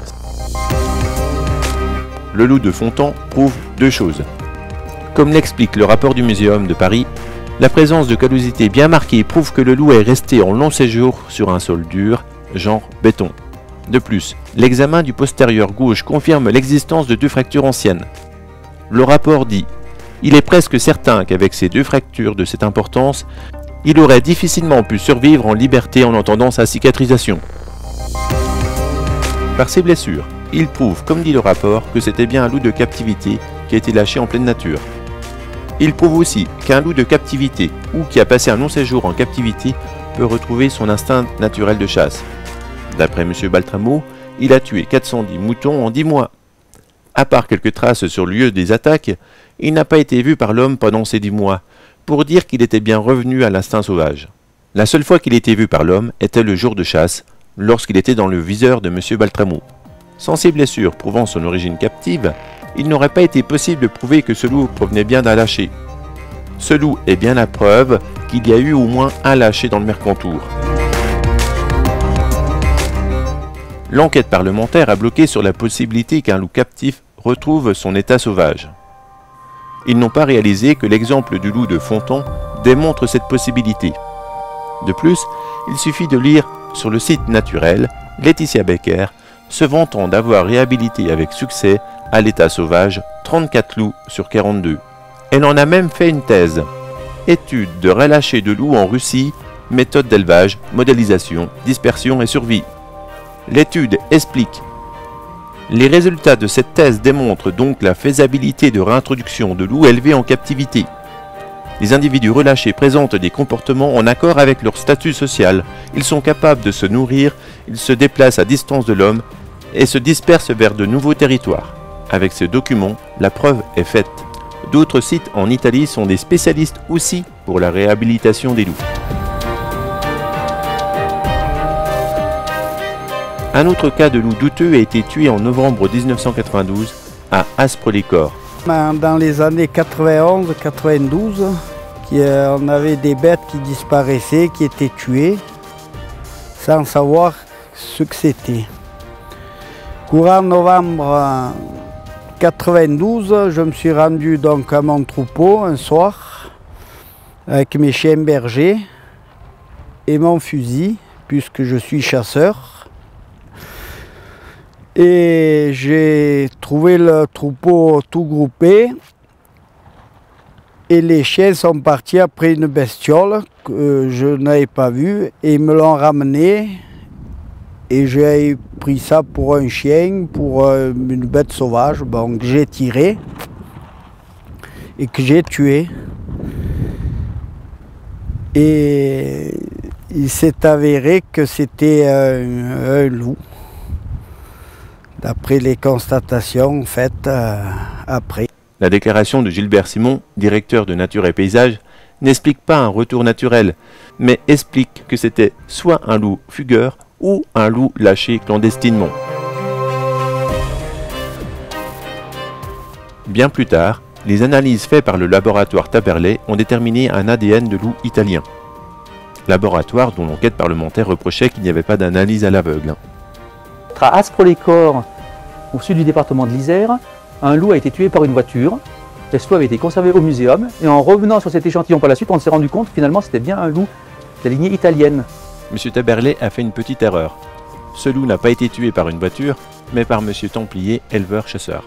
Le loup de Fontan prouve 2 choses. Comme l'explique le rapport du Muséum de Paris, la présence de callosité bien marquée prouve que le loup est resté en long séjour sur un sol dur, genre béton. De plus, l'examen du postérieur gauche confirme l'existence de 2 fractures anciennes. Le rapport dit « Il est presque certain qu'avec ces 2 fractures de cette importance, il aurait difficilement pu survivre en liberté en entendant sa cicatrisation. » Par ces blessures, il prouve, comme dit le rapport, que c'était bien un loup de captivité qui a été lâché en pleine nature. Il prouve aussi qu'un loup de captivité ou qui a passé un long séjour en captivité peut retrouver son instinct naturel de chasse. D'après M. Baltramo, il a tué 410 moutons en 10 mois. À part quelques traces sur le lieu des attaques, il n'a pas été vu par l'homme pendant ces 10 mois, pour dire qu'il était bien revenu à l'instinct sauvage. La seule fois qu'il était vu par l'homme était le jour de chasse, lorsqu'il était dans le viseur de M. Baltramo. Sans ces blessures prouvant son origine captive, il n'aurait pas été possible de prouver que ce loup provenait bien d'un lâcher. Ce loup est bien la preuve qu'il y a eu au moins un lâcher dans le Mercantour. L'enquête parlementaire a bloqué sur la possibilité qu'un loup captif retrouve son état sauvage. Ils n'ont pas réalisé que l'exemple du loup de Fontan démontre cette possibilité. De plus, il suffit de lire sur le site naturel Laetitia Becker se vantant d'avoir réhabilité avec succès à l'état sauvage 34 loups sur 42. Elle en a même fait une thèse. Étude de relâcher de loups en Russie, méthode d'élevage, modélisation, dispersion et survie. L'étude explique. Les résultats de cette thèse démontrent donc la faisabilité de réintroduction de loups élevés en captivité. Les individus relâchés présentent des comportements en accord avec leur statut social. Ils sont capables de se nourrir, ils se déplacent à distance de l'homme et se dispersent vers de nouveaux territoires. Avec ce document, la preuve est faite. D'autres sites en Italie sont des spécialistes aussi pour la réhabilitation des loups. Un autre cas de loup douteux a été tué en novembre 1992 à Aspres-les-Corps. Dans les années 91-92, on avait des bêtes qui disparaissaient, qui étaient tuées, sans savoir ce que c'était. Courant novembre 92, je me suis rendu donc à mon troupeau un soir avec mes chiens bergers et mon fusil, puisque je suis chasseur. Et j'ai trouvé le troupeau tout groupé et les chiens sont partis après une bestiole que je n'avais pas vue et ils me l'ont ramené. Et j'ai pris ça pour un chien, pour une bête sauvage, donc j'ai tiré et que j'ai tué. Et il s'est avéré que c'était un loup, d'après les constatations faites après. La déclaration de Gilbert Simon, directeur de Nature et Paysage, n'explique pas un retour naturel, mais explique que c'était soit un loup fugueur, ou un loup lâché clandestinement. Bien plus tard, les analyses faites par le laboratoire Taberlet ont déterminé un ADN de loup italien. Laboratoire dont l'enquête parlementaire reprochait qu'il n'y avait pas d'analyse à l'aveugle. À Aspre-les-Corps, au sud du département de l'Isère, un loup a été tué par une voiture. L'estoile avait été conservé au muséum et en revenant sur cet échantillon par la suite, on s'est rendu compte que finalement c'était bien un loup de la lignée italienne. M. Taberlet a fait une petite erreur. Ce loup n'a pas été tué par une voiture, mais par M. Templier, éleveur-chasseur.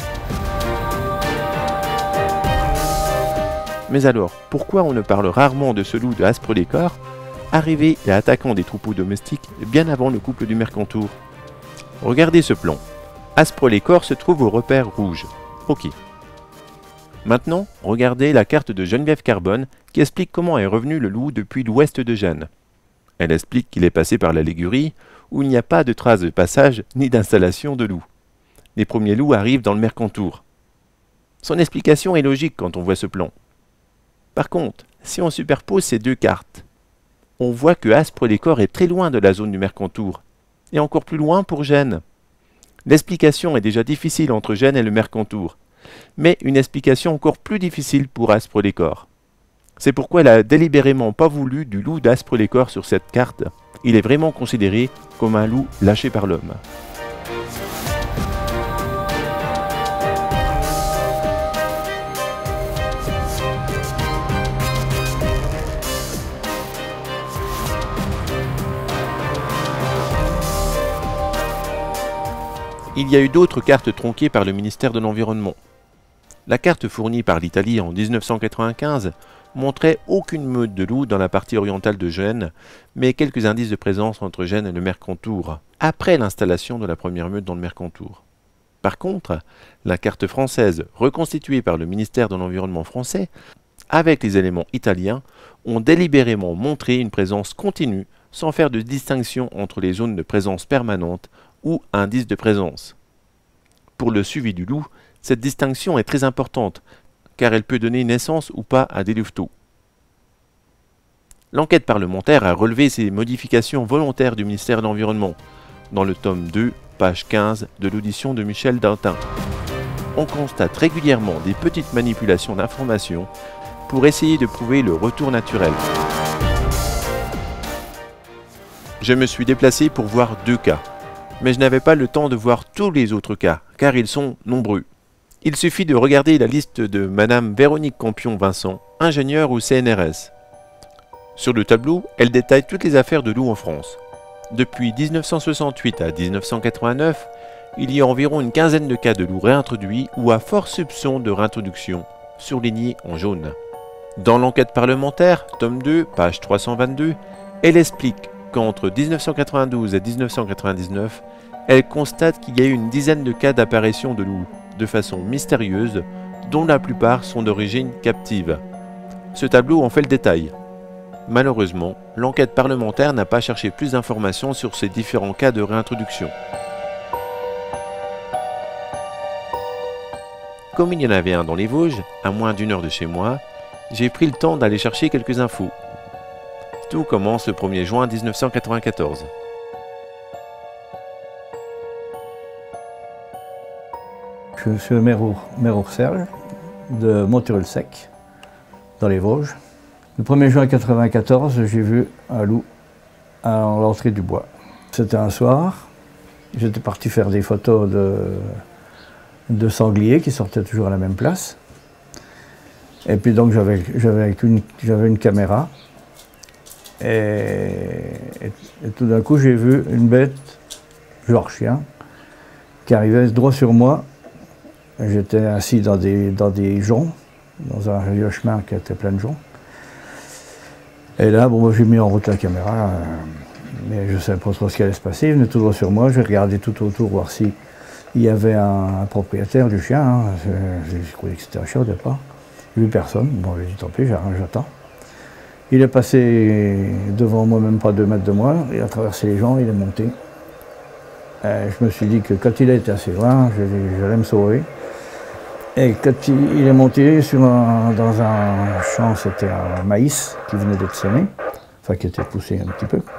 Mais alors, pourquoi on ne parle rarement de ce loup de Aspre-les-Corps, arrivé et attaquant des troupeaux domestiques bien avant le couple du Mercantour? Regardez ce plan. Aspre-les-Corps se trouve au repère rouge. Ok. Maintenant, regardez la carte de Geneviève Carbone qui explique comment est revenu le loup depuis l'ouest de Gênes. Elle explique qu'il est passé par la Ligurie, où il n'y a pas de traces de passage ni d'installation de loups. Les premiers loups arrivent dans le Mercantour. Son explication est logique quand on voit ce plan. Par contre, si on superpose ces deux cartes, on voit que Aspre-les-Corps est très loin de la zone du Mercantour, et encore plus loin pour Gênes. L'explication est déjà difficile entre Gênes et le Mercantour, mais une explication encore plus difficile pour Aspre-les-Corps. C'est pourquoi elle a délibérément pas voulu du loup d'Aspre-les-Corps sur cette carte. Il est vraiment considéré comme un loup lâché par l'homme. Il y a eu d'autres cartes tronquées par le ministère de l'Environnement. La carte fournie par l'Italie en 1995 montrait aucune meute de loups dans la partie orientale de Gênes, mais quelques indices de présence entre Gênes et le Mercantour, après l'installation de la première meute dans le Mercantour. Par contre, la carte française, reconstituée par le ministère de l'Environnement français, avec les éléments italiens, ont délibérément montré une présence continue, sans faire de distinction entre les zones de présence permanente ou indices de présence. Pour le suivi du loup, cette distinction est très importante, car elle peut donner naissance ou pas à des louveteaux. L'enquête parlementaire a relevé ces modifications volontaires du ministère de l'Environnement, dans le tome 2, page 15 de l'audition de Michel Dantin. On constate régulièrement des petites manipulations d'informations pour essayer de prouver le retour naturel. Je me suis déplacé pour voir 2 cas, mais je n'avais pas le temps de voir tous les autres cas, car ils sont nombreux. Il suffit de regarder la liste de Madame Véronique Campion-Vincent, ingénieure au CNRS. Sur le tableau, elle détaille toutes les affaires de loups en France. Depuis 1968 à 1989, il y a environ une quinzaine de cas de loups réintroduits ou à fort soupçon de réintroduction, surlignés en jaune. Dans l'enquête parlementaire, tome 2, page 322, elle explique qu'entre 1992 et 1999, elle constate qu'il y a eu une dizaine de cas d'apparition de loups, de façon mystérieuse, dont la plupart sont d'origine captive. Ce tableau en fait le détail. Malheureusement, l'enquête parlementaire n'a pas cherché plus d'informations sur ces différents cas de réintroduction. Comme il y en avait un dans les Vosges, à moins d'1 heure de chez moi, j'ai pris le temps d'aller chercher quelques infos. Tout commence le 1er juin 1994. Je suis le maire Serge de Monturul-Sec, dans les Vosges. Le 1er juin 1994, j'ai vu un loup à l'entrée du bois. C'était un soir, j'étais parti faire des photos de sangliers qui sortaient toujours à la même place. Et puis donc j'avais une caméra. Et tout d'un coup j'ai vu une bête, genre chien, qui arrivait droit sur moi. J'étais assis dans des joncs, dans un vieux chemin qui était plein de joncs. Et là, bon, j'ai mis en route la caméra, mais je ne savais pas trop ce qui allait se passer. Il venait tout droit sur moi, j'ai regardé tout autour, voir s'il y avait un propriétaire du chien. Hein. Je croyais que c'était un chien au départ. J'ai vu personne, bon, j'ai dit tant pis, j'attends. Il est passé devant moi, même pas 2 mètres de moi, il a traversé les gens, il est monté. Je me suis dit que quand il a été assez loin, j'allais me sauver. Et quand il est monté dans un champ, c'était un maïs qui venait d'être semé, enfin qui était poussé un petit peu.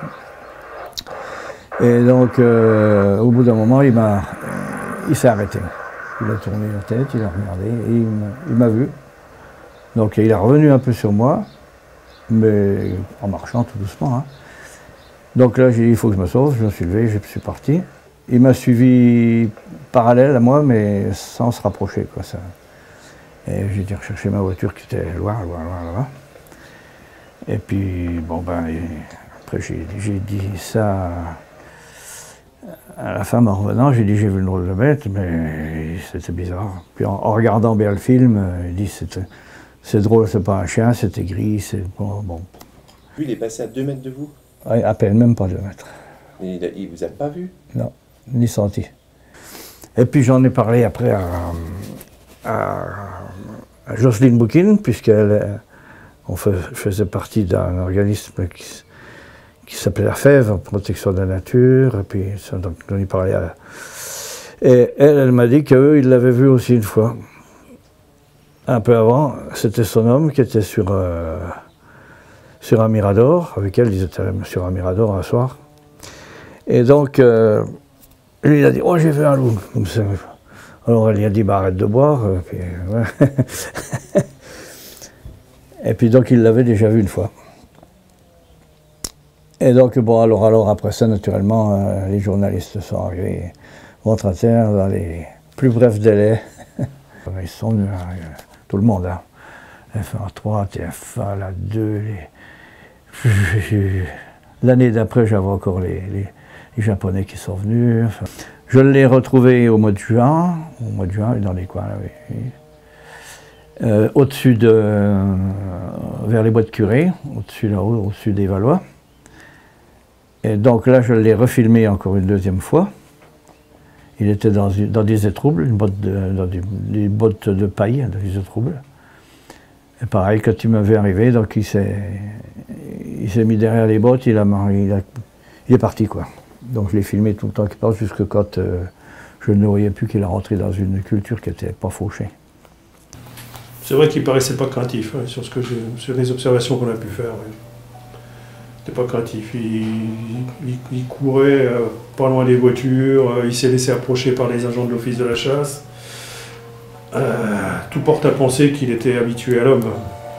Et donc, au bout d'un moment, il s'est arrêté. Il a tourné la tête, il a regardé et il m'a vu. Donc il est revenu un peu sur moi, mais en marchant tout doucement. Hein. Donc là, j'ai dit, il faut que je me sauve, je me suis levé, je suis parti. Il m'a suivi parallèle à moi, mais sans se rapprocher, quoi, ça. Et j'ai été rechercher ma voiture qui était loin, là-bas. Et puis, bon, ben, après j'ai dit ça à la femme en revenant, j'ai dit, j'ai vu une drôle de bête, mais c'était bizarre. Puis en regardant bien le film, il dit, c'est drôle, c'est pas un chien, c'était gris, c'est bon. Lui, il est passé à 2 mètres de vous? Oui, à peine, même pas 2 mètres. Et il vous a pas vu? Non, ni senti. Et puis j'en ai parlé après à Jocelyne Bouquin, puisqu'elle faisait partie d'un organisme qui s'appelait la FEV, Protection de la Nature, et puis donc on y parlait. Et elle m'a dit qu'eux, ils l'avaient vu aussi une fois. Un peu avant, c'était son homme qui était sur un mirador, avec elle, ils étaient sur un mirador un soir. Et donc, lui, il a dit, oh, j'ai vu un loup. Comme ça. Alors, elle lui a dit, bah, arrête de boire. Puis, ouais. Et puis, donc, il l'avait déjà vu une fois. Et donc, bon, alors après ça, naturellement, les journalistes sont arrivés, ventre à terre, dans les plus brefs délais. Ils sont venus, tout le monde, hein. FA3, TF1, la 2, l'année d'après, j'avais encore les Japonais qui sont venus. Enfin, je l'ai retrouvé au mois de juin, dans les coins, là, oui. Au-dessus vers les bois de Curé, au-dessus là-haut, au-dessus des Valois. Et donc là, je l'ai refilmé encore une deuxième fois. Il était dans des étroubles, dans des bottes de paille, dans des étroubles. Et pareil, quand il m'avait arrivé, donc il s'est mis derrière les bottes, il est parti, quoi. Donc je l'ai filmé tout le temps qu'il passe, jusque quand je ne voyais plus qu'il est rentré dans une culture qui n'était pas fauchée. C'est vrai qu'il paraissait pas craintif, hein, sur les observations qu'on a pu faire. Ouais. Il n'était pas craintif. Il courait pas loin des voitures, il s'est laissé approcher par les agents de l'office de la chasse. Tout porte à penser qu'il était habitué à l'homme.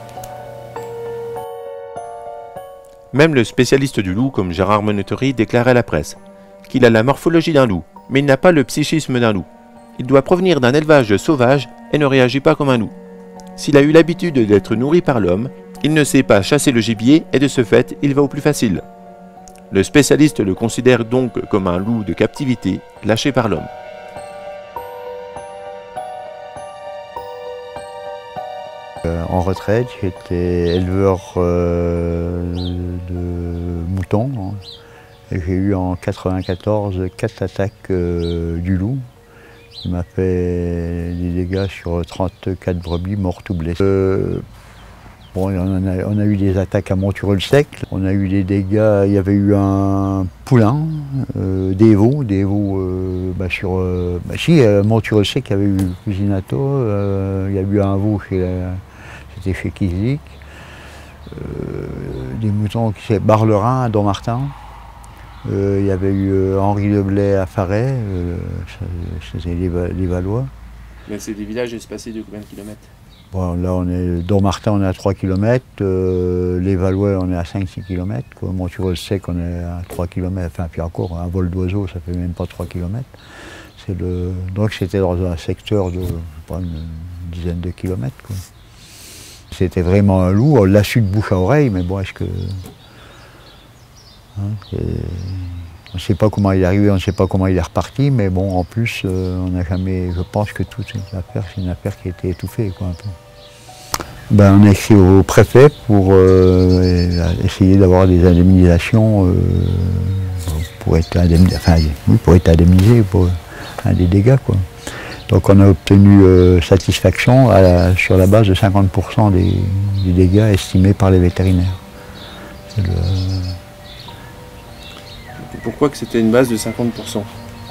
Même le spécialiste du loup, comme Gérard Monettery, déclarait à la presse qu'il a la morphologie d'un loup, mais il n'a pas le psychisme d'un loup. Il doit provenir d'un élevage sauvage et ne réagit pas comme un loup. S'il a eu l'habitude d'être nourri par l'homme, il ne sait pas chasser le gibier et de ce fait, il va au plus facile. Le spécialiste le considère donc comme un loup de captivité lâché par l'homme. En retraite, j'étais éleveur de moutons. Hein. J'ai eu en 1994 4 attaques du loup. Il m'a fait des dégâts sur 34 brebis mortes ou blessées. Bon, on a eu des attaques à Montureux-le-Sec. On a eu des dégâts, il y avait eu un poulain, des veaux sur Montureux-le-Sec, il y avait eu Cusinato, il y a eu un veau c'était chez Kislik, des moutons qui s'appelaient Barlerin à Dommartin. Il y avait eu Henri Leblay à Faret, c'était les Valois. Mais c'est des villages espacés de combien de kilomètres? Bon, là, on est Dommartin, on est à 3 km, les Valois, on est à 5-6 km. Montureux-le-Sec, on est à 3 km, enfin, puis encore, un vol d'oiseau, ça fait même pas 3 km. Donc c'était dans un secteur de, je sais pas, une dizaine de kilomètres, quoi. C'était vraiment un loup, on l'a su de bouche à oreille, mais bon, est-ce que... Hein, on ne sait pas comment il est arrivé, on ne sait pas comment il est reparti, mais bon, en plus, on n'a jamais... Je pense que toute cette affaire, c'est une affaire qui a été étouffée, quoi, un peu. Ben, on a écrit au préfet pour essayer d'avoir des indemnisations pour être indemnisé, enfin, oui, pour être indemnisé pour des dégâts, quoi. Donc on a obtenu satisfaction sur la base de 50% des dégâts estimés par les vétérinaires. Pourquoi que c'était une base de 50%?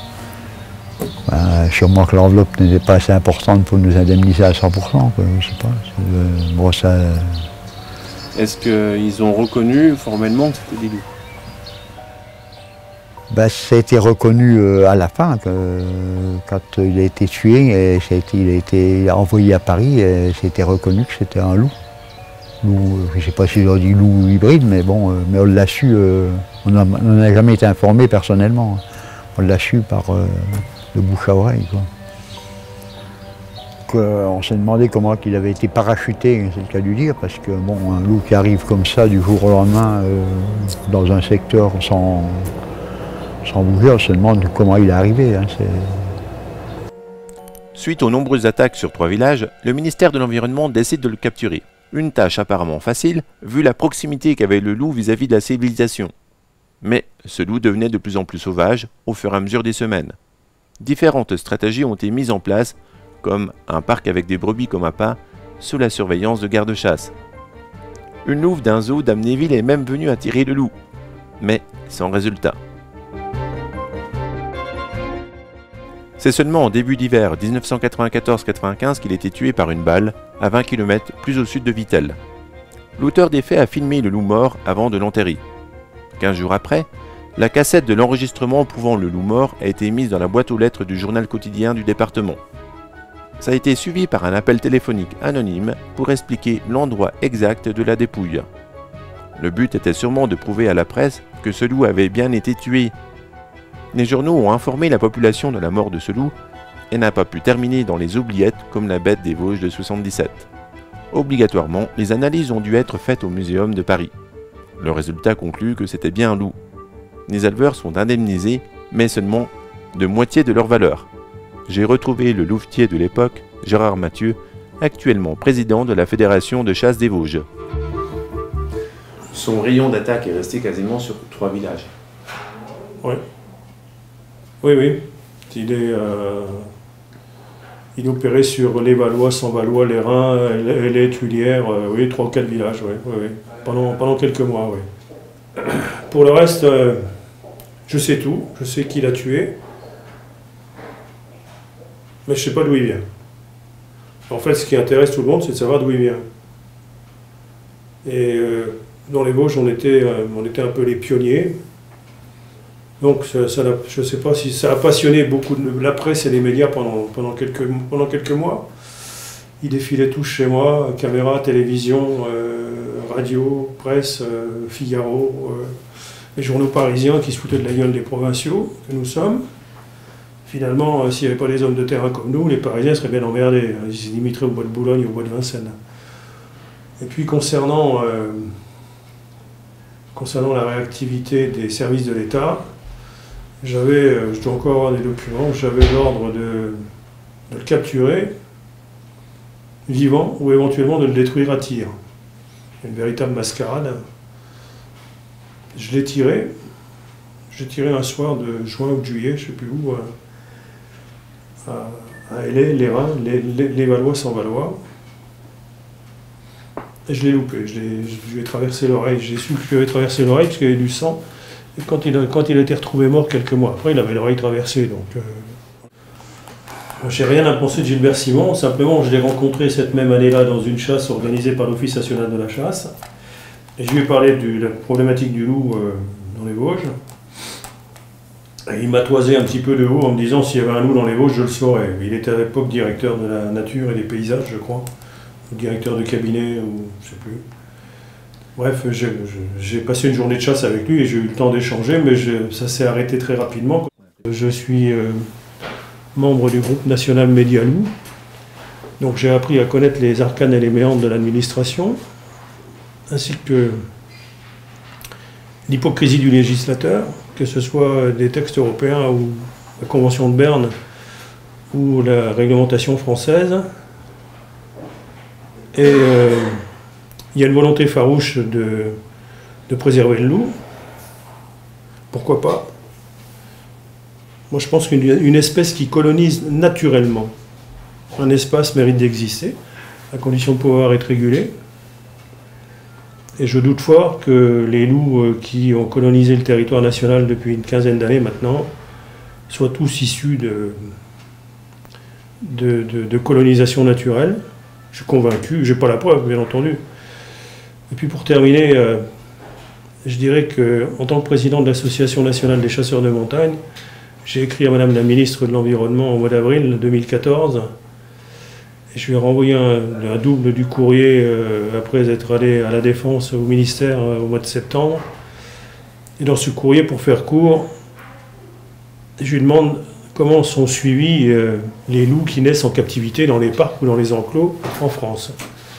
Ben, sûrement que l'enveloppe n'était pas assez importante pour nous indemniser à 100%, quoi, je sais pas. Bon, ça... Est-ce qu'ils ont reconnu formellement que c'était des loups? Ben, ça a été reconnu à la fin, quand il a été tué, et il a été envoyé à Paris, et c'était reconnu que c'était un loup. Je ne sais pas si on dit loup hybride, mais bon, mais on l'a su, on n'a jamais été informé personnellement. On l'a su par de bouche à oreille, quoi. On s'est demandé comment il avait été parachuté, c'est le cas de dire, parce que bon, un loup qui arrive comme ça du jour au lendemain dans un secteur sans bouger, on se demande comment il est arrivé. Hein, Suite aux nombreuses attaques sur 3 villages, le ministère de l'Environnement décide de le capturer. Une tâche apparemment facile, vu la proximité qu'avait le loup vis-à-vis de la civilisation. Mais ce loup devenait de plus en plus sauvage au fur et à mesure des semaines. Différentes stratégies ont été mises en place, comme un parc avec des brebis comme appât, sous la surveillance de gardes-chasse. Une louve d'un zoo d'Amnéville est même venue attirer le loup, mais sans résultat. C'est seulement en début d'hiver 1994-95 qu'il a été tué par une balle, à 20 km plus au sud de Vittel. L'auteur des faits a filmé le loup mort avant de l'enterrer. 15 jours après, la cassette de l'enregistrement prouvant le loup mort a été mise dans la boîte aux lettres du journal quotidien du département. Ça a été suivi par un appel téléphonique anonyme pour expliquer l'endroit exact de la dépouille. Le but était sûrement de prouver à la presse que ce loup avait bien été tué. Les journaux ont informé la population de la mort de ce loup et n'a pas pu terminer dans les oubliettes comme la bête des Vosges de 77. Obligatoirement, les analyses ont dû être faites au Muséum de Paris. Le résultat conclut que c'était bien un loup. Les éleveurs sont indemnisés, mais seulement de moitié de leur valeur. J'ai retrouvé le louvetier de l'époque, Gérard Mathieu, actuellement président de la Fédération de chasse des Vosges. Son rayon d'attaque est resté quasiment sur 3 villages. Oui. Oui. Il opérait sur les Valois, Sans-Valois, les Reins, les Tuilières, oui, 3 ou 4 villages, oui. Pendant quelques mois, oui. Pour le reste, je sais tout, je sais qui l'a tué, mais je ne sais pas d'où il vient. En fait, ce qui intéresse tout le monde, c'est de savoir d'où il vient. Et dans les Vosges, on était un peu les pionniers. Donc, je ne sais pas si ça a passionné beaucoup de la presse et les médias pendant quelques mois. Ils défilaient tous chez moi, caméra, télévision, radio, presse, Figaro, les journaux parisiens qui se foutaient de la gueule des provinciaux que nous sommes. Finalement, s'il n'y avait pas les hommes de terrain comme nous, les Parisiens seraient bien emmerdés. Ils se limiteraient au bois de Boulogne, au bois de Vincennes. Et puis concernant la réactivité des services de l'État, je dois encore avoir des documents, j'avais l'ordre de le capturer vivant ou éventuellement de le détruire à tir. Une véritable mascarade. Je l'ai tiré. J'ai tiré un soir de juin ou de juillet, je ne sais plus où, à Hélé, les Reins, les Valois, Sans-Valois. Et je l'ai loupé, je lui ai traversé l'oreille. J'ai su que je lui avais traversé l'oreille parce qu'il y avait du sang. Et quand il a été retrouvé mort quelques mois après, il avait l'oreille traversée. Donc, j'ai rien à penser de Gilbert Simon, simplement je l'ai rencontré cette même année-là dans une chasse organisée par l'Office national de la chasse. Et je lui ai parlé de la problématique du loup dans les Vosges. Et il m'a toisé un petit peu de haut en me disant s'il y avait un loup dans les Vosges, je le saurais. Il était à l'époque directeur de la nature et des paysages, je crois. Ou directeur de cabinet, ou je ne sais plus. Bref, j'ai passé une journée de chasse avec lui et j'ai eu le temps d'échanger, mais ça s'est arrêté très rapidement. Je suis membre du groupe national Média Loup. Donc j'ai appris à connaître les arcanes et les méandres de l'administration, ainsi que l'hypocrisie du législateur, que ce soit des textes européens ou la Convention de Berne ou la réglementation française. Et il y a une volonté farouche de préserver le loup. Pourquoi pas? Moi je pense qu'une espèce qui colonise naturellement un espace mérite d'exister, à condition de pouvoir être régulé. Et je doute fort que les loups qui ont colonisé le territoire national depuis une quinzaine d'années maintenant soient tous issus de colonisation naturelle. Je suis convaincu, je n'ai pas la preuve, bien entendu. Et puis pour terminer, je dirais qu'en tant que président de l'Association nationale des chasseurs de montagne, j'ai écrit à Madame la ministre de l'Environnement au mois d'avril 2014. Et je lui ai renvoyé un double du courrier après être allé à la Défense au ministère au mois de septembre. Et dans ce courrier, pour faire court, je lui demande comment sont suivis les loups qui naissent en captivité dans les parcs ou dans les enclos en France.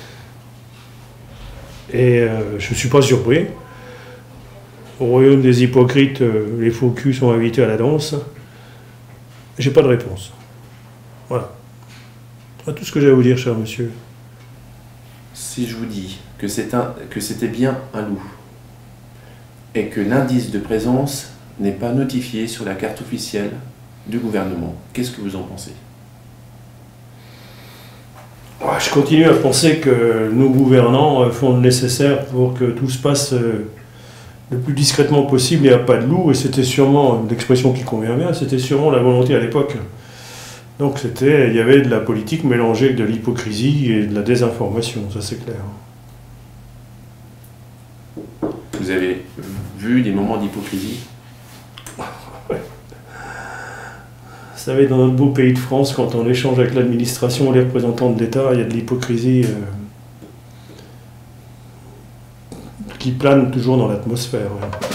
Et je ne suis pas surpris. Au royaume des hypocrites, les faux culs sont invités à la danse. J'ai pas de réponse. Voilà. C'est tout ce que j'ai à vous dire, cher monsieur. Si je vous dis que c'était bien un loup, et que l'indice de présence n'est pas notifié sur la carte officielle du gouvernement, qu'est-ce que vous en pensez? Je continue à penser que nos gouvernants font le nécessaire pour que tout se passe le plus discrètement possible. Il n'y a pas de loup, et c'était sûrement, l'expression qui convient bien, c'était sûrement la volonté à l'époque. Donc il y avait de la politique mélangée avec de l'hypocrisie et de la désinformation, ça c'est clair. Vous avez vu des moments d'hypocrisie? Ouais. Vous savez, dans notre beau pays de France, quand on échange avec l'administration ou les représentants de l'État, il y a de l'hypocrisie qui plane toujours dans l'atmosphère. Ouais.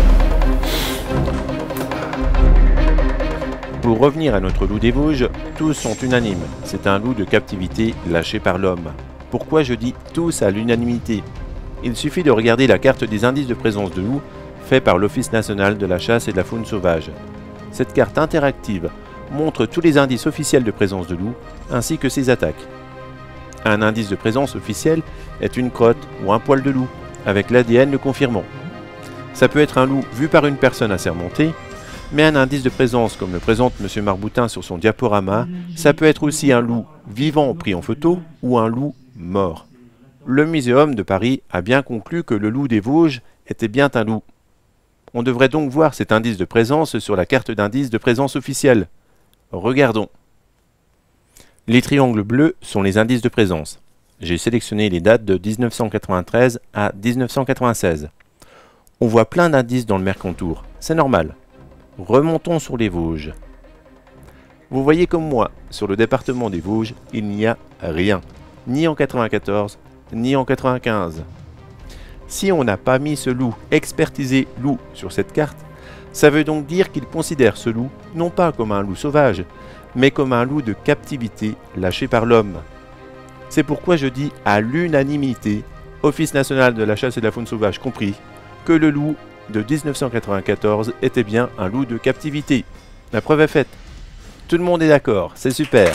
Pour revenir à notre loup des Vosges, tous sont unanimes. C'est un loup de captivité lâché par l'homme. Pourquoi je dis tous à l'unanimité? Il suffit de regarder la carte des indices de présence de loup faite par l'Office national de la chasse et de la faune sauvage. Cette carte interactive montre tous les indices officiels de présence de loup ainsi que ses attaques. Un indice de présence officiel est une crotte ou un poil de loup, avec l'ADN le confirmant. Ça peut être un loup vu par une personne assermentée, mais un indice de présence, comme le présente M. Marboutin sur son diaporama, ça peut être aussi un loup vivant pris en photo ou un loup mort. Le Muséum de Paris a bien conclu que le loup des Vosges était bien un loup. On devrait donc voir cet indice de présence sur la carte d'indice de présence officielle. Regardons. Les triangles bleus sont les indices de présence. J'ai sélectionné les dates de 1993 à 1996. On voit plein d'indices dans le Mercantour, c'est normal. Remontons sur les Vosges. Vous voyez comme moi, sur le département des Vosges, il n'y a rien, ni en 94, ni en 95. Si on n'a pas mis ce loup expertisé loup sur cette carte, ça veut donc dire qu'il considère ce loup non pas comme un loup sauvage, mais comme un loup de captivité lâché par l'homme. C'est pourquoi je dis à l'unanimité, Office national de la chasse et de la faune sauvage compris, que le loup de 1994 était bien un loup de captivité. La preuve est faite. Tout le monde est d'accord, c'est super.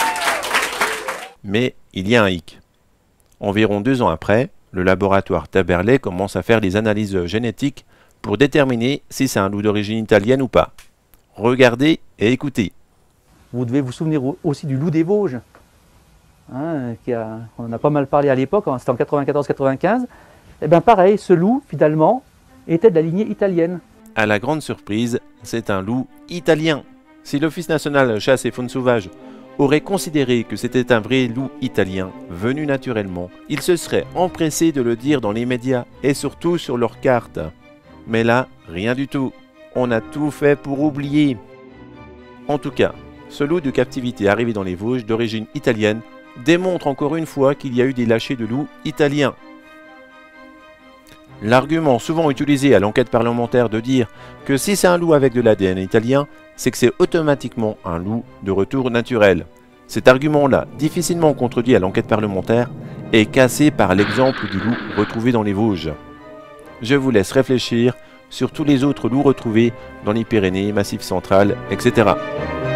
Mais il y a un hic. Environ 2 ans après, le laboratoire Taberlet commence à faire des analyses génétiques pour déterminer si c'est un loup d'origine italienne ou pas. Regardez et écoutez. Vous devez vous souvenir aussi du loup des Vosges. Hein, on en a pas mal parlé à l'époque, c'était en 94-95. Et bien pareil, ce loup, finalement, était de la lignée italienne. À la grande surprise, c'est un loup italien. Si l'Office national de chasse et faune sauvage aurait considéré que c'était un vrai loup italien, venu naturellement, il se serait empressé de le dire dans les médias et surtout sur leur carte. Mais là, rien du tout. On a tout fait pour oublier. En tout cas, ce loup de captivité arrivé dans les Vosges d'origine italienne démontre encore une fois qu'il y a eu des lâchers de loups italiens. L'argument souvent utilisé à l'enquête parlementaire de dire que si c'est un loup avec de l'ADN italien, c'est que c'est automatiquement un loup de retour naturel. Cet argument-là, difficilement contredit à l'enquête parlementaire, est cassé par l'exemple du loup retrouvé dans les Vosges. Je vous laisse réfléchir sur tous les autres loups retrouvés dans les Pyrénées, Massif central, etc.